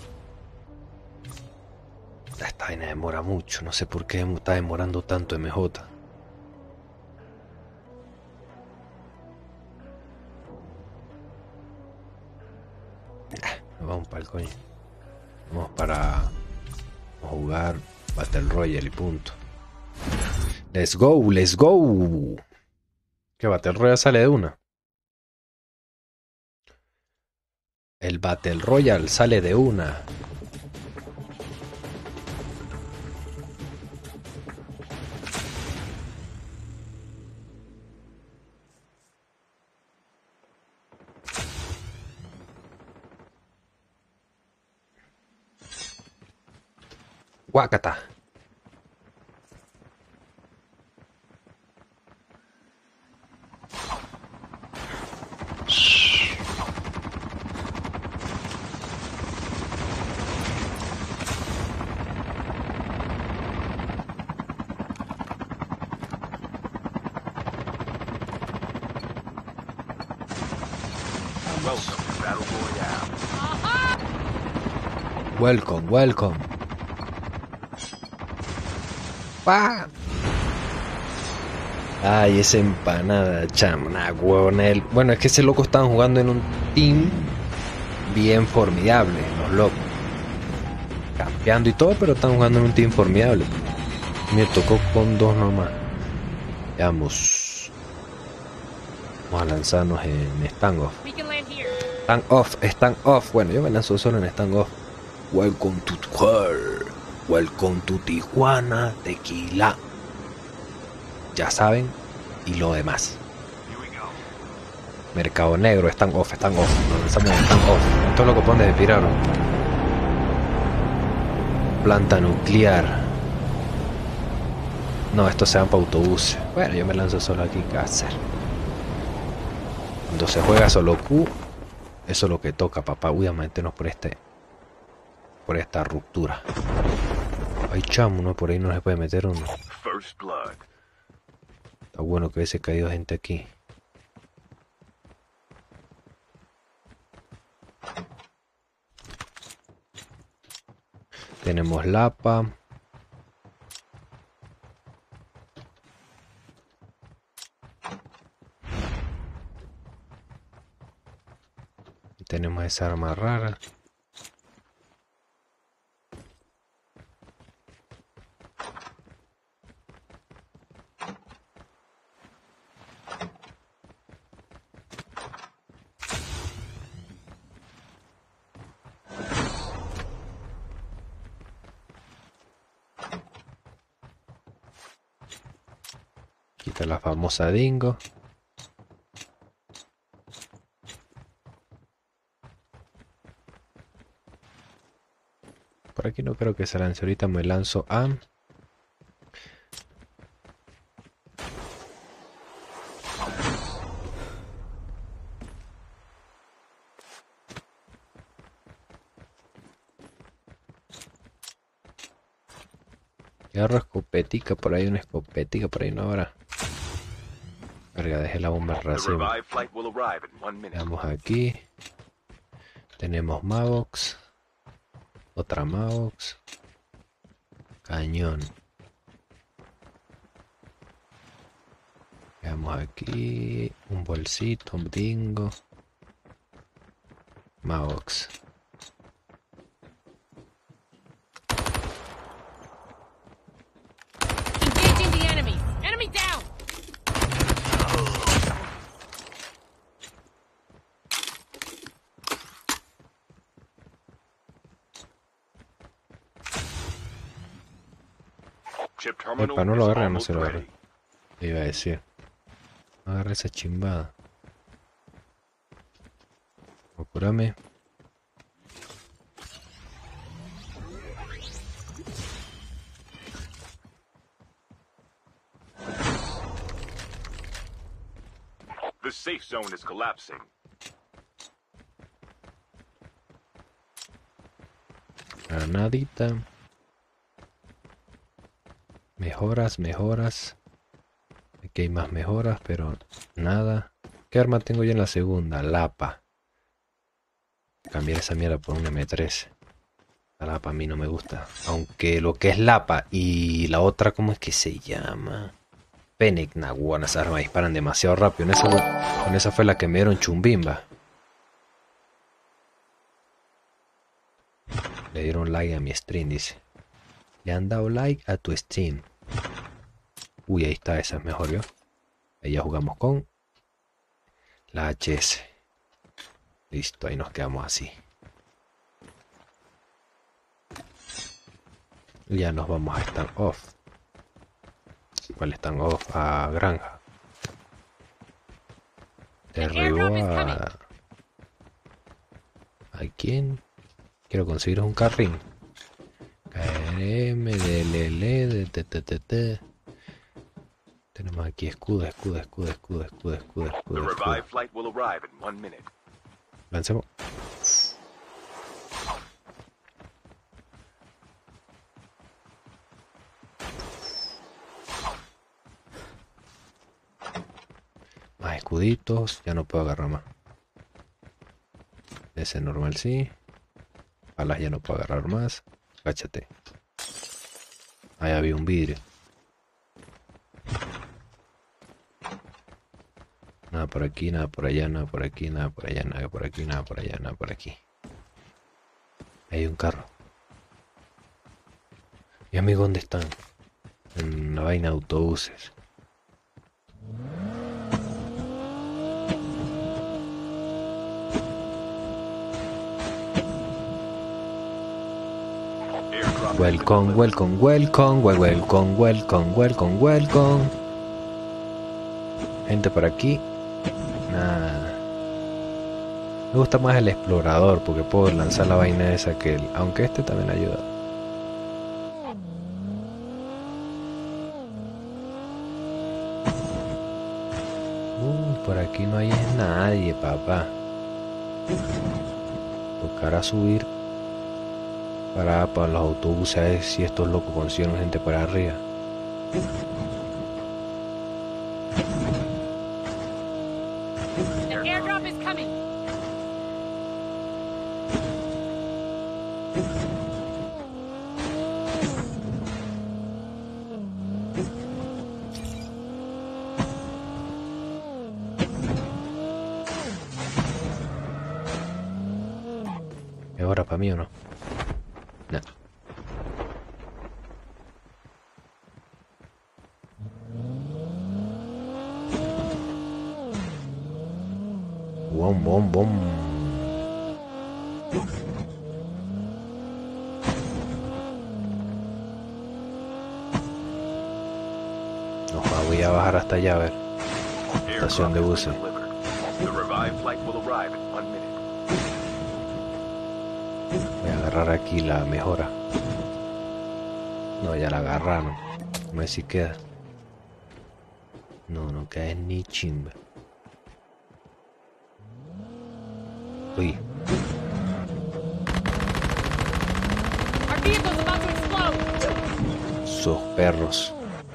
Esta vaina demora mucho. No sé por qué está demorando tanto MJ. Vamos para el coño. Vamos a jugar Battle Royale y punto. Let's go. ¿Qué Battle Royale sale de una? El Battle Royale sale de una. Guácata. Welcome to Battle Royale. Welcome, welcome. ¡Pah! Ay, esa empanada, chamna, huevonel. Bueno, es que ese loco estaban jugando en un team bien formidable, los locos. Campeando y todo, pero están jugando en un team formidable. Me tocó con 2 nomás. Veamos. Vamos a lanzarnos en standoff. We can land here. Stand off. Bueno, yo me lanzo solo en stand off. Welcome to Tijuana. Welcome to Tijuana, tequila. Ya saben, y lo demás. Mercado Negro, stand off. Nos lanzamos en stand off. Esto es lo que pone de Piraro. Planta nuclear. No, estos se van para autobús. Bueno, yo me lanzo solo aquí, ¿qué hacer? Cuando se juega solo Q, eso es lo que toca, papá. Uy, a meternos por esta ruptura. Ay, chamo, ¿no? Por ahí no se puede meter uno. First blood. Está bueno que hubiese caído gente aquí. Tenemos Lapa. Tenemos esa arma rara. Quita la famosa dingo. Por aquí no creo que se lance. Ahorita me lanzo a... Agarro escopetica por ahí, una escopetica por ahí, no habrá. Verga, dejé la bomba The racimo. revived flight will arrive in 1 minute. Veamos aquí. Tenemos Mavox. Otra Mavox. Cañón. Veamos aquí. Un bolsito, un dingo. Mavox. Engaging the enemy. Enemy down. Chip terminal Epa, no lo is agarré, no almost se lo agarré. ready. Te iba a decir. No agarré esa chimbada. Apúrame. The safe zone is collapsing. Granadita. Mejoras. Aquí hay más mejoras, pero nada. ¿Qué arma tengo yo en la segunda? Lapa. Cambiar esa mierda por un M3. La Lapa a mí no me gusta. Aunque lo que es Lapa y la otra, ¿cómo es que se llama? Fennec, naguana, esas armas disparan demasiado rápido. Con esa fue la que me dieron chumbimba. Le dieron like a mi stream, dice. Le han dado like a tu stream. Uy, ahí está, esa es mejor, ¿yo? Ahí ya jugamos con la HS. Listo, ahí nos quedamos así. Ya nos vamos a stand off. ¿Cuál stand off? A granja. Derribó a... ¿A quién? Quiero conseguir un carrín. KRM, DLL, de TTT. Tenemos aquí escudo. The revived flight will arrive in 1 minute. Lancemos. Más escuditos. Ya no puedo agarrar más. Ese normal sí. Alas ya no puedo agarrar más. Cáchate. Ahí había un vidrio. Nada por aquí, nada por allá, nada por aquí, nada por allá, nada por aquí, nada por allá, nada por aquí. Hay un carro. ¿Y amigos dónde están? En la vaina de autobuses. Welcome, welcome, welcome, welcome, welcome, welcome, welcome. Gente por aquí. Nada. Me gusta más el explorador porque puedo lanzar la vaina esa que él. Aunque este también ayuda. Por aquí no hay nadie, papá. Tocará subir para los autobuses a ver si estos locos consiguen gente por arriba. The airdrop is coming. ¿Es hora para mí o no? No. Bom, bom, bom. No, voy a bajar hasta allá a ver. Estación de buses. The revived flight will arrive in 1 minute. Voy a agarrar aquí la mejora. No, ya la agarraron. A ver si queda. No, no queda ni chimba. Uy, Our vehicle's about to explode. esos perros.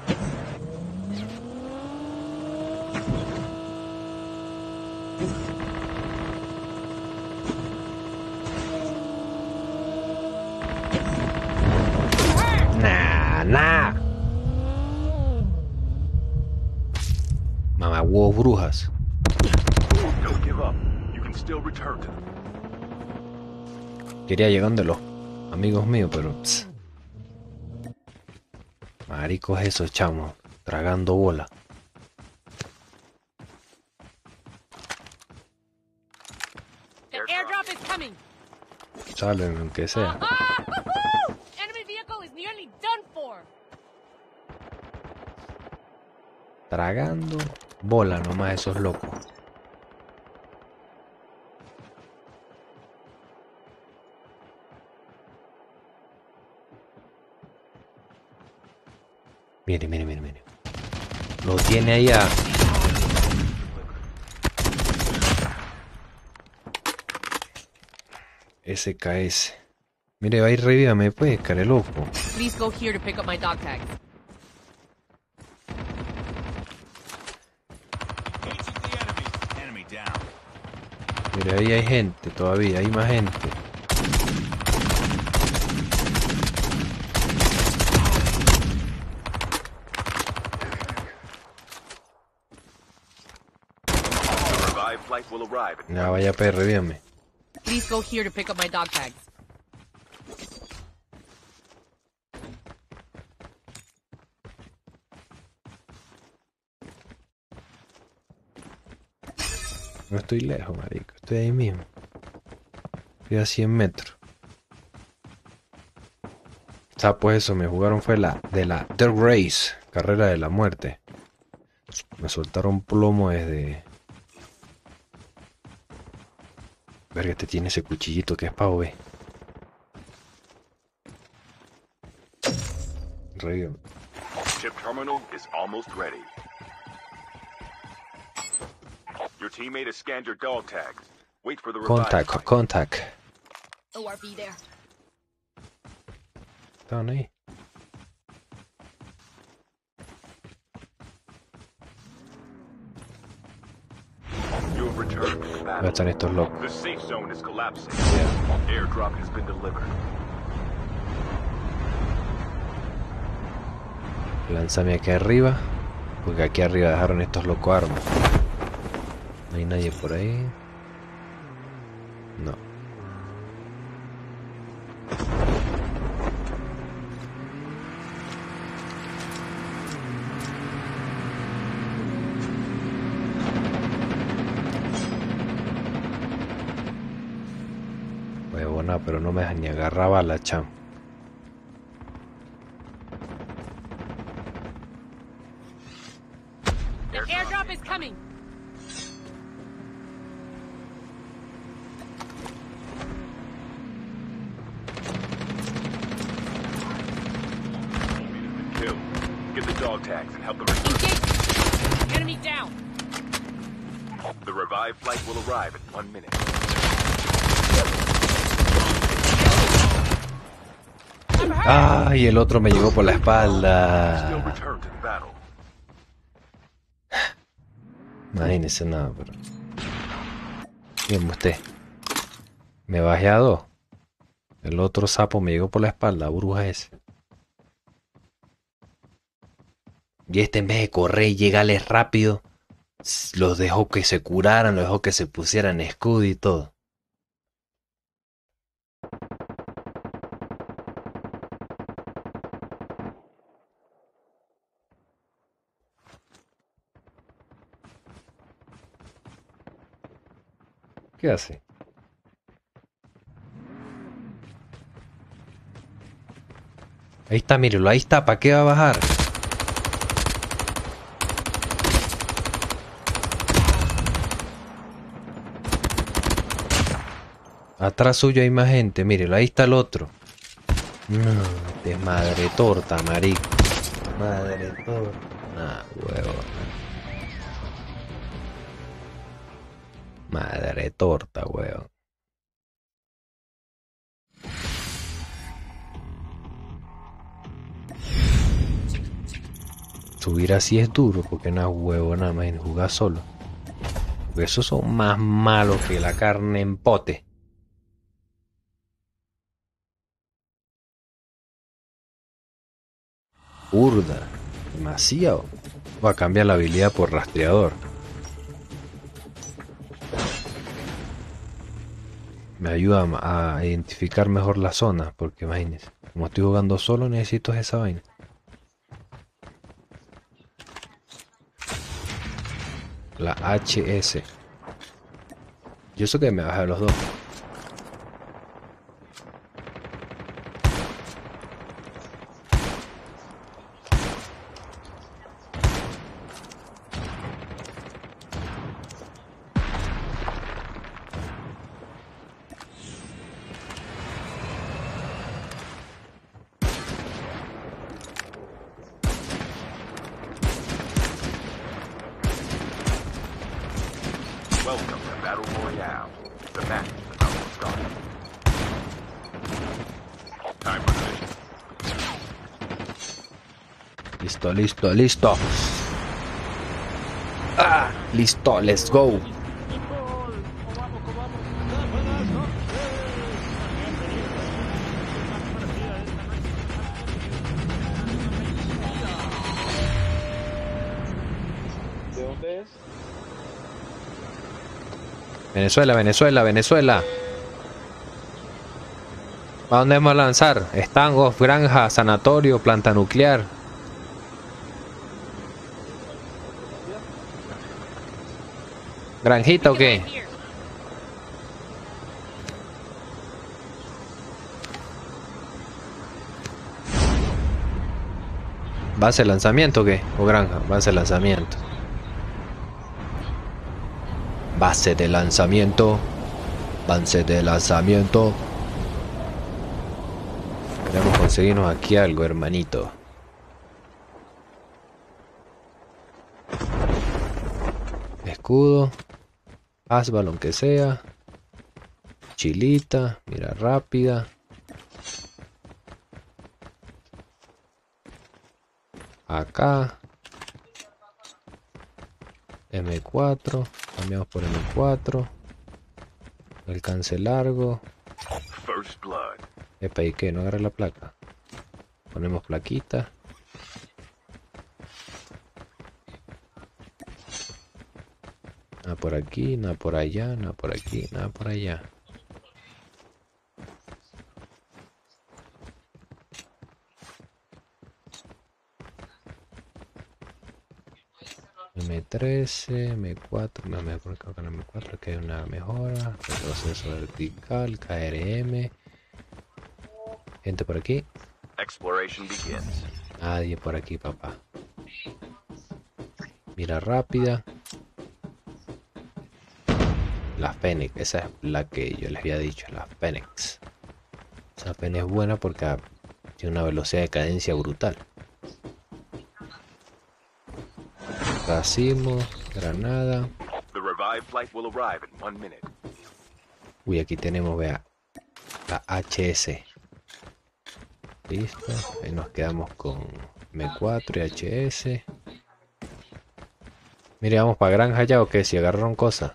Nah, nah. Mamá huevos brujas. Don't give up. You can still return to them. Quería llegar de los amigos míos, pero maricos esos chamos, tragando bola. The airdrop is coming. Salen aunque sea. Ah! Woohoo! Enemy vehicle is nearly done for. Tragando bola nomás esos locos. Mire, mire, mire, mire. Lo tiene ahí a... SKS. Mire, va a ir revívame pues, care loco. Please go here to pick up my dog tags. Enemy down. Mire, ahí hay gente todavía, hay más gente. The revived flight will arrive in Ya vaya pues, revívame. Please go here to pick up my dog tags. No estoy lejos, marico. Estoy ahí mismo. Estoy a 100 metros. O sea, pues eso, me jugaron fue la de la Death Race, carrera de la muerte. Me soltaron plomo desde... Verga, este tiene ese cuchillito que es pavo, ve. Revivo. Chip terminal is almost ready. Your teammate has scanned your dog tags. Wait for the revived Contact, flight. contact. ORB there. Estaban ahí. You have returned to the ¿Dónde battle. están estos locos? The safe zone is collapsing. Ya. Airdrop has been delivered. Lánzame aquí arriba. Porque aquí arriba dejaron estos locos armas. No hay nadie por ahí. No. Huevona, pero no me dejan ni agarrar la cham. The airdrop is coming. Kill. Get the dog tags and help them. Engage. Enemy down. The revived flight will arrive in 1 minute. I'm hurt. ¡Ah! Y el otro me llegó por la Still espalda. return to the battle. Imagínese nada, pero... Bien, usted. Me bajé a 2. El otro sapo me llegó por la espalda, bruja ese. Y este en vez de correr y llegarles rápido, los dejó que se curaran, los dejó que se pusieran escudo y todo. ¿Qué hace? Ahí está, mírelo, ahí está, ¿para qué va a bajar? Atrás suyo hay más gente, mírelo, ahí está el otro. No, este es madre torta, marico. Madre torta. Ah, huevo. Madre torta, huevo. Subir así es duro porque no es huevo nada más en jugar solo. Porque esos son más malos que la carne en pote. Urda, demasiado. Voy a cambiar la habilidad por rastreador. Me ayuda a identificar mejor la zona, porque imagínense, como estoy jugando solo necesito esa vaina. La HS. Yo sé que me baja los dos. Welcome to Battle Royale. The match is about to start. Time for the mission. Listo, listo, listo. Ah, listo, let's go. ¿De dónde es? Venezuela, Venezuela, Venezuela. ¿A dónde vamos a lanzar? Estangos, granja, sanatorio, planta nuclear. ¿Granjita o qué? Right here. ¿Base de lanzamiento o qué? ¿O granja? Base de lanzamiento. Base de lanzamiento. Base de lanzamiento. Queremos conseguirnos aquí algo, hermanito. Escudo. Asbal, aunque sea. Chilita. Mira rápida. Acá. M4. Cambiamos por M4. Alcance largo. First blood. Epa, ¿y qué? No agarra la placa. Ponemos plaquita. Nada por aquí, nada por allá, nada por aquí, nada por allá. M13, M4, no me acuerdo con M4 que hay una mejora, retroceso vertical, KRM. Gente por aquí. Exploration begins. Nadie por aquí, papá. Mira rápida. La Fenix, esa es la que yo les había dicho, la Fenix. Esa pena es buena porque tiene una velocidad de cadencia brutal. Racimo, granada. The revived flight will arrive in 1 minute. Uy, aquí tenemos, vea, la HS. Listo, ahí nos quedamos con M4 y HS. Mire, vamos para granja ya o qué, si agarraron cosas.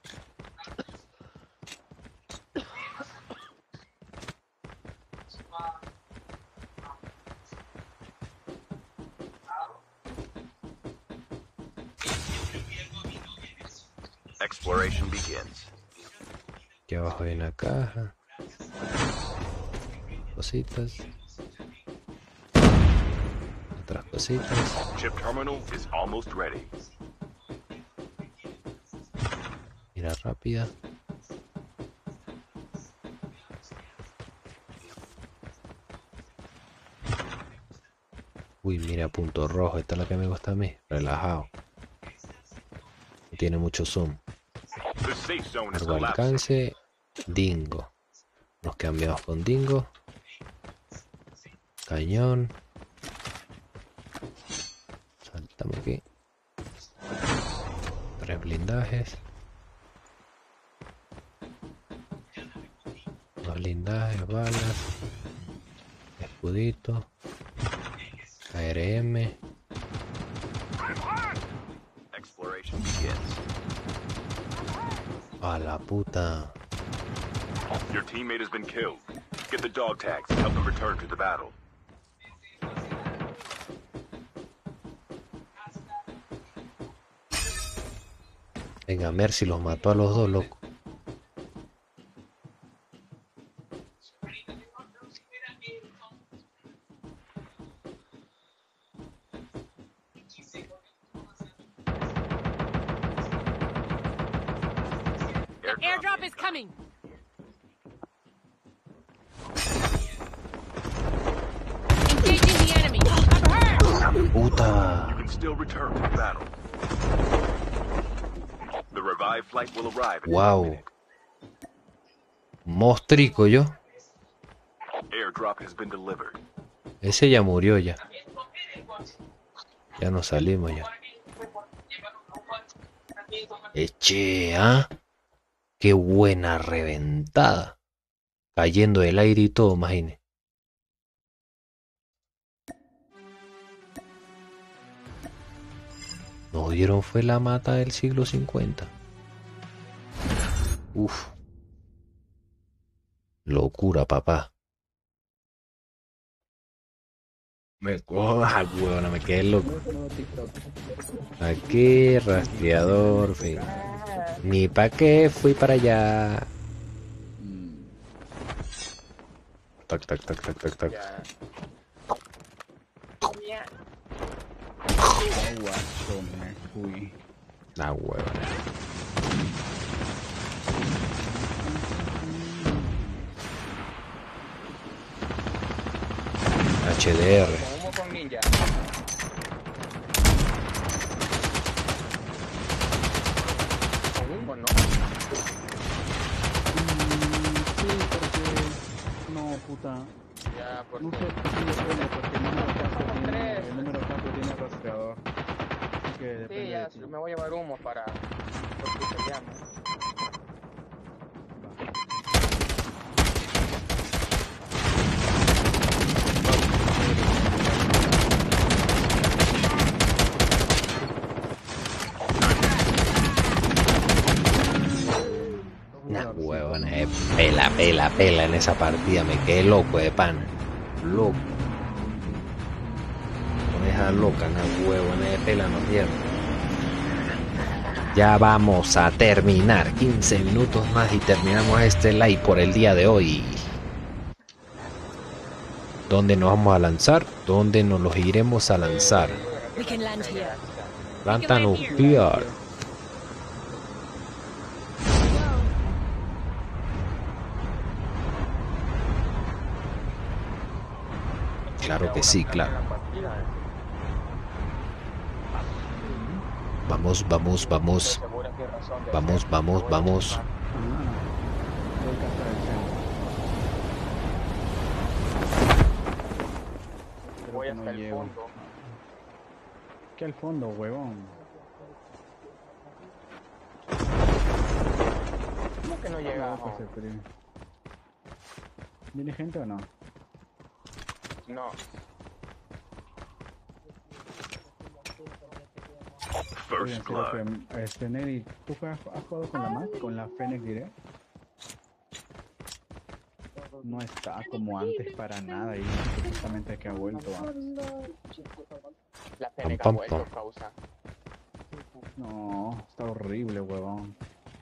Exploration begins. Aquí abajo hay una caja. Cositas. Otras cositas. Chip terminal is almost ready. Mira rápida. Uy, mira, punto rojo. Esta es la que me gusta a mí. Relajado. No tiene mucho zoom. The safe zone is Largo collapsing. alcance. Dingo. Nos cambiamos con Dingo. Cañón. Saltamos aquí. 3 blindajes. 2 blindajes, balas. Escudito. ARM. Exploration begins. A la puta. Your teammate has been killed. Get the dog tags and help them return to the battle. Venga, Mercy los mató a los dos, loco. The airdrop is coming. Engaging the enemy. I'm hurt. Puta. You can still return to the battle. The revived flight will arrive in 1 Wow. minute. Mostrico yo. Airdrop has been delivered. Ese ya murió ya. Ya nos salimos ya. Eche, ¿ah? Qué buena reventada. Cayendo del aire y todo, imagine. Nos dieron fue la mata del siglo 50. Uf. Locura, papá. Me coja, huevona, me quedé loco. Aquí, rastreador, fin. Ni pa' qué fui para allá. Tac, tac, tac, tac, tac, tac. Guacho, me fui. La huevona. HDR. Como con ninja. Con humo, ¿no? Sí, porque... No, puta. Ya, por No sé si le pone porque el número caso tiene, tres. el número caso tiene rastreador. Así que depende Sí, ya, de ti. me voy a llevar humo para... Porque se llama. Nah, huevona. pela en esa partida. Me quedé loco de pan. Loco. Con esa loca, una huevona de pela nos dieron. Ya vamos a terminar. 15 minutos más y terminamos este live por el día de hoy. ¿Dónde nos vamos a lanzar? ¿Dónde nos los iremos a lanzar? We can land here. Planta nuclear. Claro que sí, claro. Vamos, vamos, vamos. Vamos, vamos, vamos. Voy a casar el centro. Creo Voy que hasta no el llego. fondo. ¿Qué al fondo, huevón? ¿Cómo que no No, llegamos? pues el primo. ¿Viene gente o no? No. First Oye, en blood. serio que, Nelly, ¿tú has jugado con la Mac? ¿Con la Fennec Direct? No está como antes para nada y supuestamente que ha vuelto a... La Fennec ha Pam, pam, vuelto, pam. causa. No, está horrible, huevón.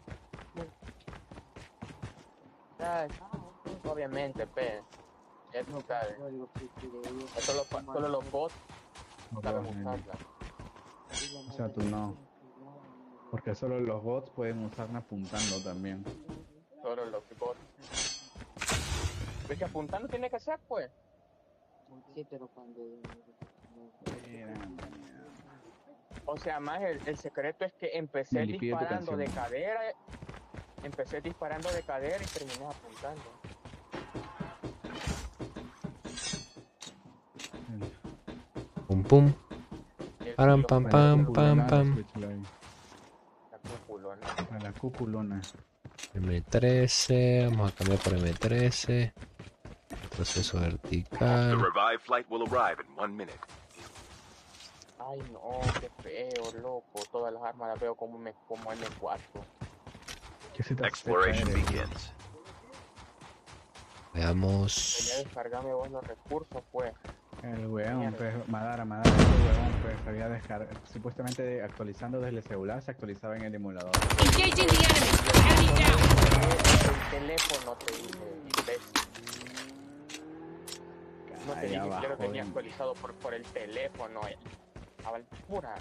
Ah, obviamente, ya tú sabes. Solo los bots No saben puedes, Nelly. usarla. O sea, tú no. Porque solo los bots pueden usarla apuntando también. Solo los bots. ¿Ves que apuntando tiene que ser, pues? O sea, más el secreto es que empecé Nelly, pide tu disparando de canción. cadera. Empecé disparando de cadera y terminé apuntando. Pum, pum. Y el Param, tiro pam, fue pam, la pam, pam. cúpula, ¿no? A la cupulona. M13. Vamos a cambiar por M13. Proceso The vertical. revived flight will arrive in 1 minute. Ay, no, qué feo, loco. Todas las armas las veo como M4. ¿Qué se te Exploration hace? begins. Venía a Veamos. descargarme vos los recursos, pues. El weón, Mierda. pues, Madara, el weón, pues, había descargado, supuestamente actualizando desde el celular, se actualizaba en el emulador. Engaging the enemy. Enemy down. El teléfono te dije, imbécil. No te Ahí dije que abajo, lo tenía bien. actualizado por el teléfono. A la pura.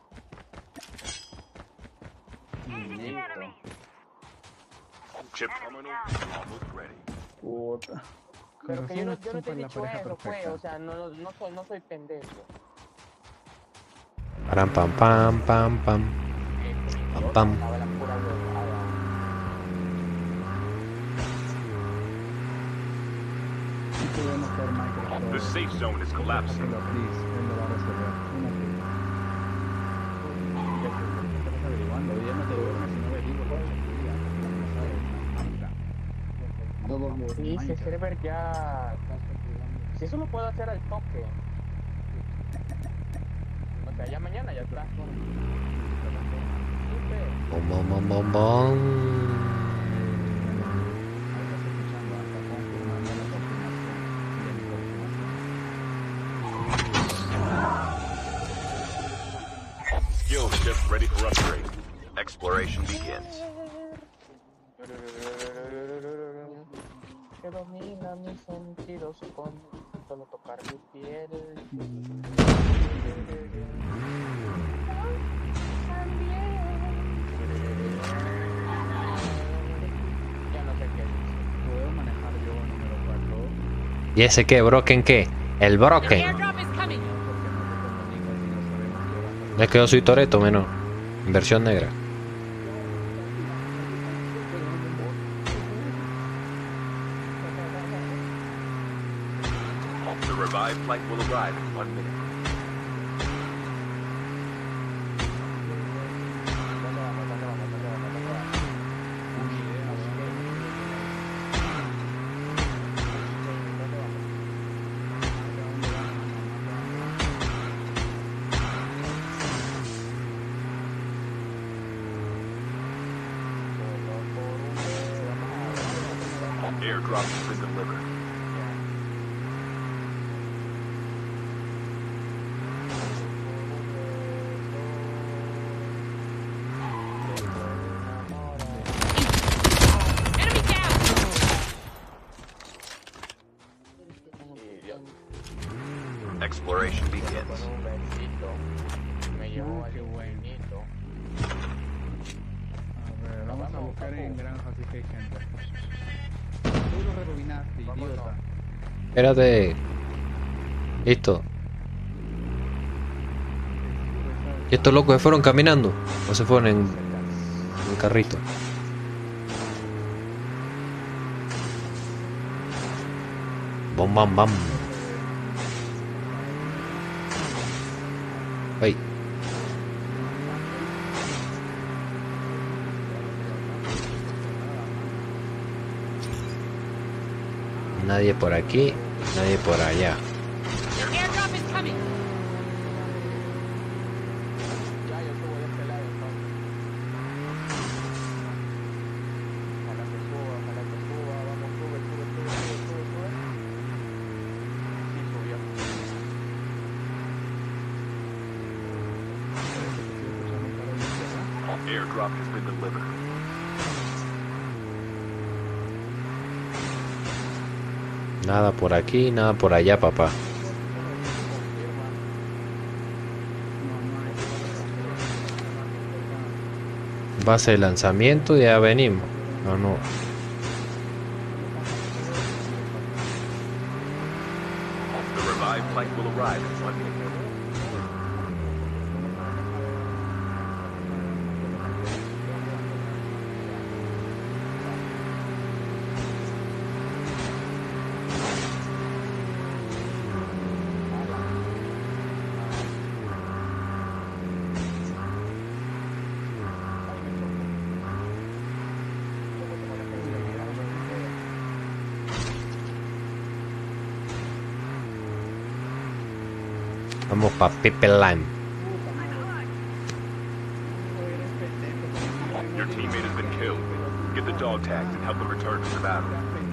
Chip terminal almost ready. Puta. Pero Con que yo no razón, te he son la dicho pareja eso, pues. perfecta. O sea, no soy pendejo. Param, pam, pam, pam, pam. Pam, pam. Estaba la pura huevada. Sí podemos hacer Microsoft. The safe zone is collapsing. Hazlo, please, él lo va a resolver. Ya estás averiguando, ya no te duermes si no averiguas todo el día. Sí, ese server ya... Si eso lo puedo hacer al toque. O sea, ya mañana ya está. Bom, bom, bom, bom, bom. Skill ship ready for upgrade. Exploration begins. Que domina mis sentidos con solo tocar mi piel. Ya no sé qué dice. Puedo manejar yo número 4 ¿Y ese qué? ¿Broken qué? El The Broken. airdrop is coming. porque no te comunicas y no sabemos qué vas a Es que yo soy Toreto, menos. En versión negra. The revived flight will arrive in 1 minute. Airdrop has been delivered. Enemy down! Exploration begins. Con un besito. Me llevó al Qué bueno. infinito. A ver, vamos a buscar en granja si que hay gente. Tú lo rebobinaste, idiota. Espérate. Listo. ¿Y estos locos se fueron caminando? ¿O se fueron en carrito? Bom, bam, bam. Ay. Nadie por aquí, nadie por allá. The airdrop is coming! Ya, yo subo de este lado entonces. Ojalá que suba, ojalá que suba. Vamos, sube, sube, sube, sube, sube, sube. Sí, subió. Airdrop has been delivered. Nada por aquí, nada por allá, papá. Base de lanzamiento y ya venimos. No, no. The revived flight will arrive in 1 minute. Vamos pa' Pipeline. Your teammate has been killed. Get the dog tags and help them return to the battle.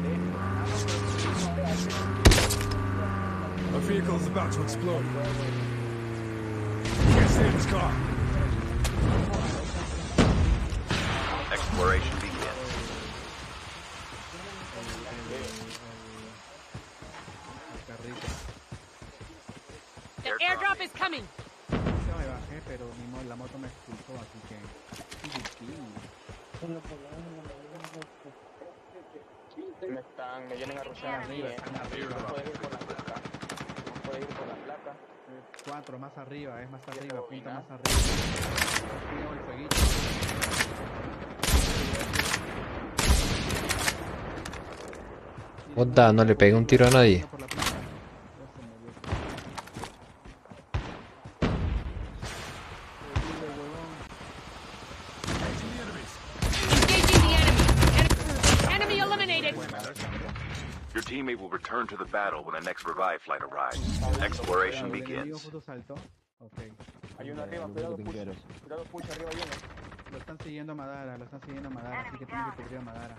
Our vehicle is about to explode. Can't stay in this car. Exploration begins. The airdrop is coming! Yo me bajé, pero la moto me expulsó, así que... Me vienen a rushear aquí, Están arriba. No puedes ir por la placa. No puedes ir por la placa. 4 más arriba, es más arriba, punta rebobina. más arriba. Cuidado el fueguito. Onda, no le pegué un tiro a nadie. Por la placa. Ya se movió. Engaging the enemy! Enemy eliminated! Your teammate will return to the battle when the next revive flight arrives. Exploration El enemigo begins. justo saltó. Ok. Hay uno arriba, cuidado, push. Cuidado, push, arriba hay uno. Lo están siguiendo a Madara, así que tiene que cubrir a Madara.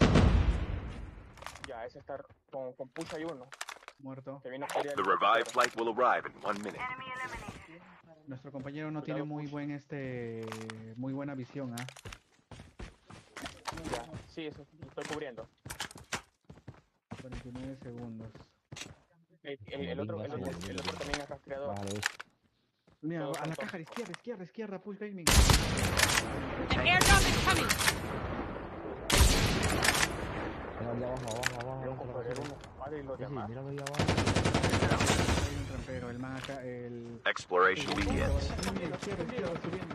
Ya, ese está con push hay uno. Muerto. Que viene a cubrir al The revived flight will arrive in 1 minute. Nuestro compañero no tiene muy buena visión, ¿ah? Ya, sí, eso, lo estoy cubriendo. 49 segundos. El otro también es rastreador. Mira, Todos a la son caja, izquierda, push gaming. The airdrop is coming! Yo cogeré uno, vale, y los demás. Hay un trampero, el man acá, el... Exploration begins. Izquierda, subiendo.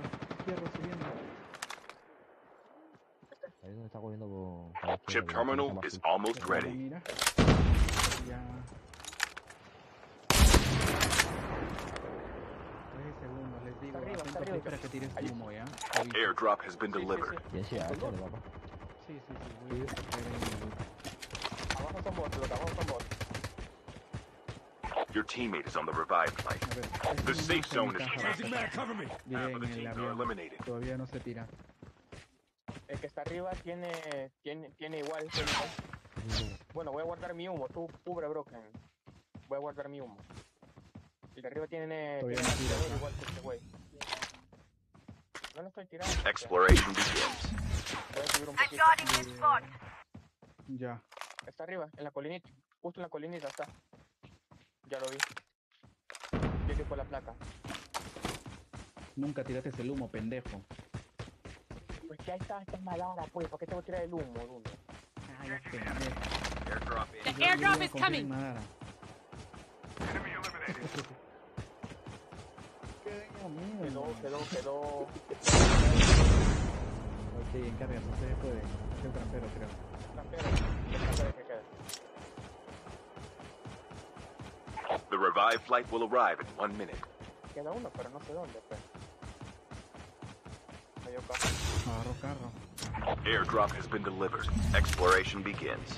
Chip terminal is almost ready. Mira. Ya. 3 segundos, les digo. Arriba, Atento, arriba. para que tires humo, ¿ya? Airdrop has been delivered. Sí. Voy a coger Abajo son bots, los de abajo son bots. Your teammate is on the revived flight. A ver, The safe zone is Changing mag, cover me. diré half en of the el teams are avión. eliminated. Todavía no se tira. El que está arriba tiene igual. Bueno, voy a guardar mi humo. Tú cubre Broken. Voy a guardar mi humo. El de arriba tiene Todavía tiene no tira, marcador ¿no? igual que este güey. No lo estoy tirando. o sea, Exploration begins. voy a subir un poquito. Ya. Está arriba, en la colinita. Justo en la colinita está. Ya lo vi. Llegué por la placa. Nunca tiraste el humo, pendejo. Pues que ahí está, esta es malada, pues. ¿Para qué te voy a tirar el humo, Duno? Ah, ya pendejo. Airdrop The in. Yo airdrop iba a is confiar en coming. Madara. Enemy eliminated. Quedó. Ok, encárgate, ustedes pueden. Soy el trampero, creo. Trampero. Trampero que queda. The revived flight will arrive in 1 minute. Queda uno, pero no sé dónde, pues. Medio caso. Agarro carro. Airdrop has been delivered. Exploration begins.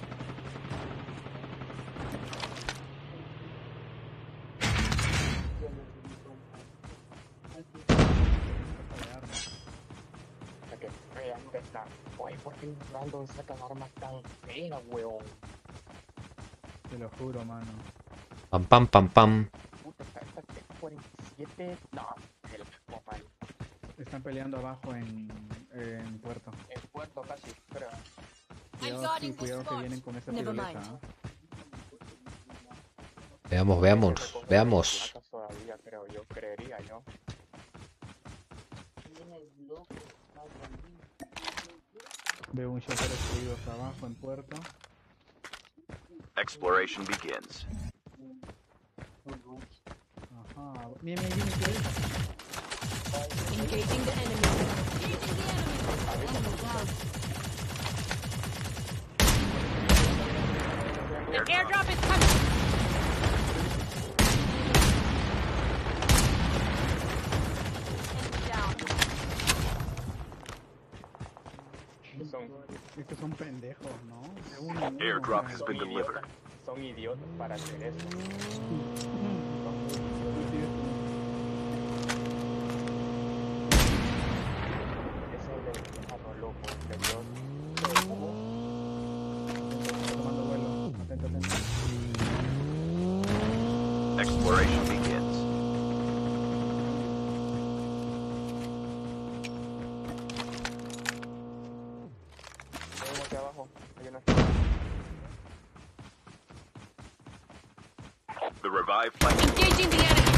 La que vean de esta. Oye, ¿por qué Random sacan armas tan feas, weón? Te lo juro, mano. Pam, pam, pam, pam. Puta, esta 47. No, el man. Están peleando abajo en puerto. En puerto casi, creo. Cuidado que vienen con esa Never tirolesa. mind. ¿Ah? Veamos. Placas todavía, creo yo, creería yo. Veo un shopper destruido acá abajo en puerto. Exploration begins. Ajá. Viene tirolesa. Engaging the enemy. Engaging the enemy. Enemy down. The airdrop is coming. Enemy down. Son Estos son pendejos, ¿no? De uno en uno, Airdrop o sea, has been delivered. son idiotas para hacer eso. Ese es el pájaro loco, que Dios. Está tomando vuelo. Atento, atento. Exploration begins. Tenemos aquí abajo. Hay una. The revived flight. Engaging the enemy.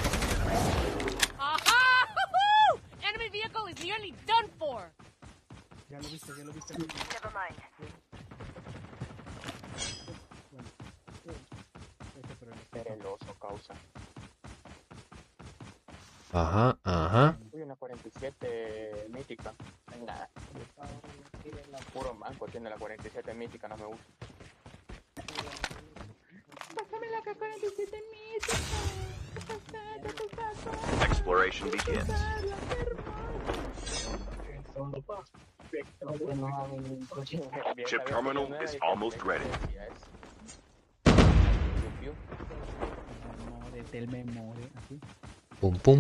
Aha! Woohoo! Enemy vehicle is nearly done for. Ya lo viste, ya lo viste. Never mind. Ese, pero el- Era el oso, causa. Ajá, ajá. Uy, una 47 mítica. Nada. Puro manco tiene la 47 mítica, no me gusta. Exploration begins. Chip terminal is almost ready. Del memore, así. Pum, pum.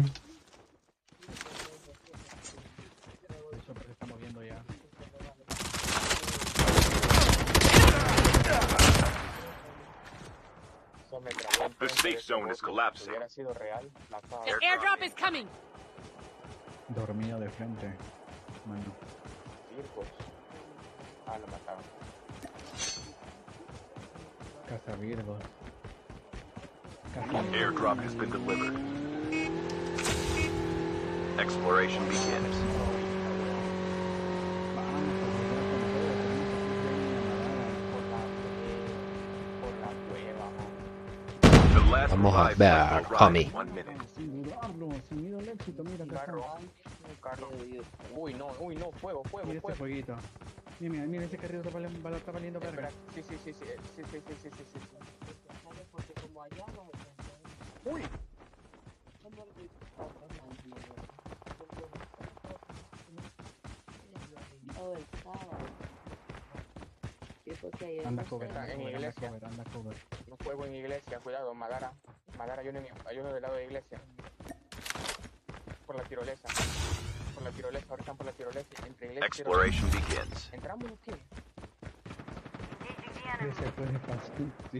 El shopper se está moviendo ya. The safe zone is collapsing. Si hubiera sido real, la acaba The airdrop is coming. Dormido de frente. Bueno. circos. Ah, lo mataron. Casa Virgo. Casa Airdrop has been delivered. Exploration begins. The last Vamos a revived ver, flight will arrive Tommy. in 1 minute. Sin dudarlo, sin miedo al éxito, mira acá Carro, está. carro. Uy, no, fuego, fuego, Mira este fuego. fueguito. Mira, mira, ese carrito está valiendo verga. Espera, sí. Uy. Anda cover, Está en anda iglesia. cover, anda cover. No fuego en iglesia, cuidado, Madara. Madara, hay uno del lado de iglesia. Por la tirolesa. Ahora están por la tirolesa. Entre iglesia y tirolesa. Exploration begins. ¿Entramos o qué? Ese puede pasar, sí.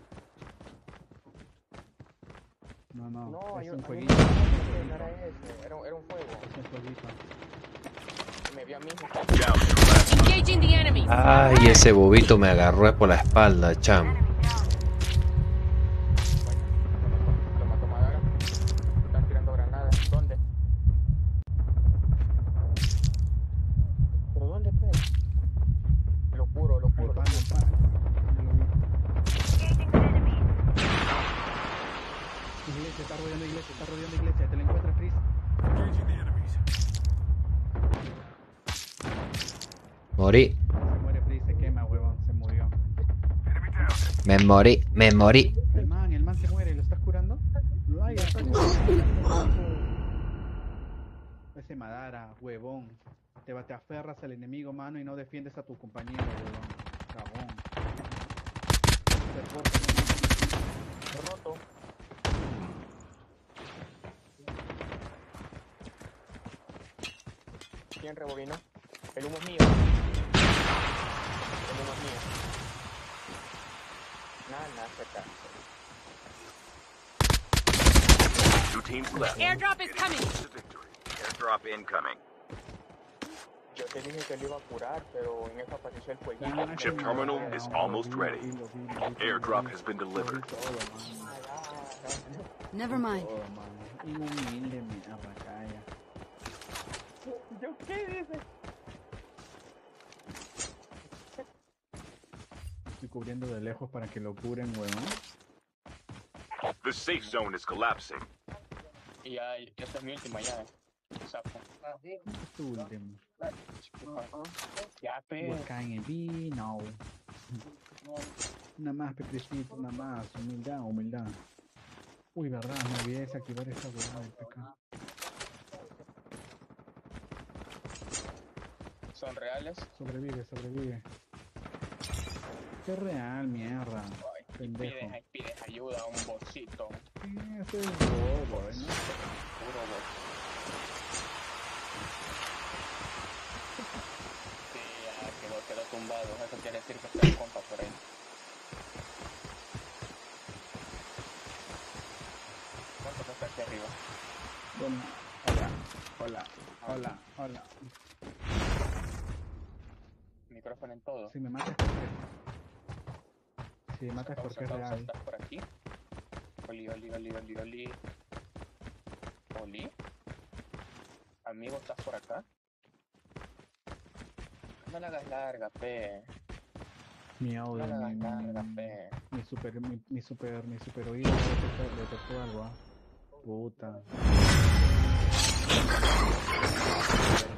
No, No, es hay un un jueguito. no era ese, era un fuego. Es un jueguito. Me vio a mí. Down to your last. Engaging the enemies. Ay, ese bobito me agarró por la espalda, cham. Lo mató Madara. Están tirando granadas. ¿Dónde? ¿Pero dónde, pues? Lo juro, lo Al juro. pan, al pan. Iglesia, está rodeando iglesia, está rodeando iglesia. ¿Te la encuentras, Chris? Engaging the enemies. Morí, Se muere, Chris, se quema, huevón, se murió. Enemy down. me morí, me morí. El man se muere, ¿lo estás curando? Ay, está ese Madara, huevón. Te aferras al enemigo, mano, y no defiendes a tu compañero, huevón. Cagón. Lo roto. ¿Quién rebobinó? El humo es mío. El humo es mío. Nada, se cansa. Two teams left. Airdrop is coming. To victory. Airdrop incoming. Yo te dije que lo iba a curar, pero en eso apareció el fueguito. Chip terminal is almost ready. Airdrop has been delivered. Never mind. Oh, man. Inhumilde, mira, calla. ¿Yo qué dices? Estoy cubriendo de lejos para que lo curen, huevón. The safe zone is collapsing. Y ya, esta es mi última llave. Sapo. Es tu último. Ya, pe. Busca en el vino. Una más, Peprecito, una más. Humildad, humildad. Uy, verdad, me olvidé desactivar esa huevada del PK. ¿Son reales? Sobrevive. Qué real, mierda. Ay, Pendejo. pides ayuda a un bolsito. Ese es bobo, ¿no? Puro bot. Sí, ya quedó tumbado. Eso quiere decir que está el compa por ahí. ¿Cuántos está aquí arriba? Hola. Micrófono en todo. Si me matas porque es real. ¿Estás por aquí? Oli. ¿Oli? Amigo, ¿estás por acá? No la hagas larga, pe. Mi audio, No la hagas larga, pe. mi super oído detectó algo, Puta.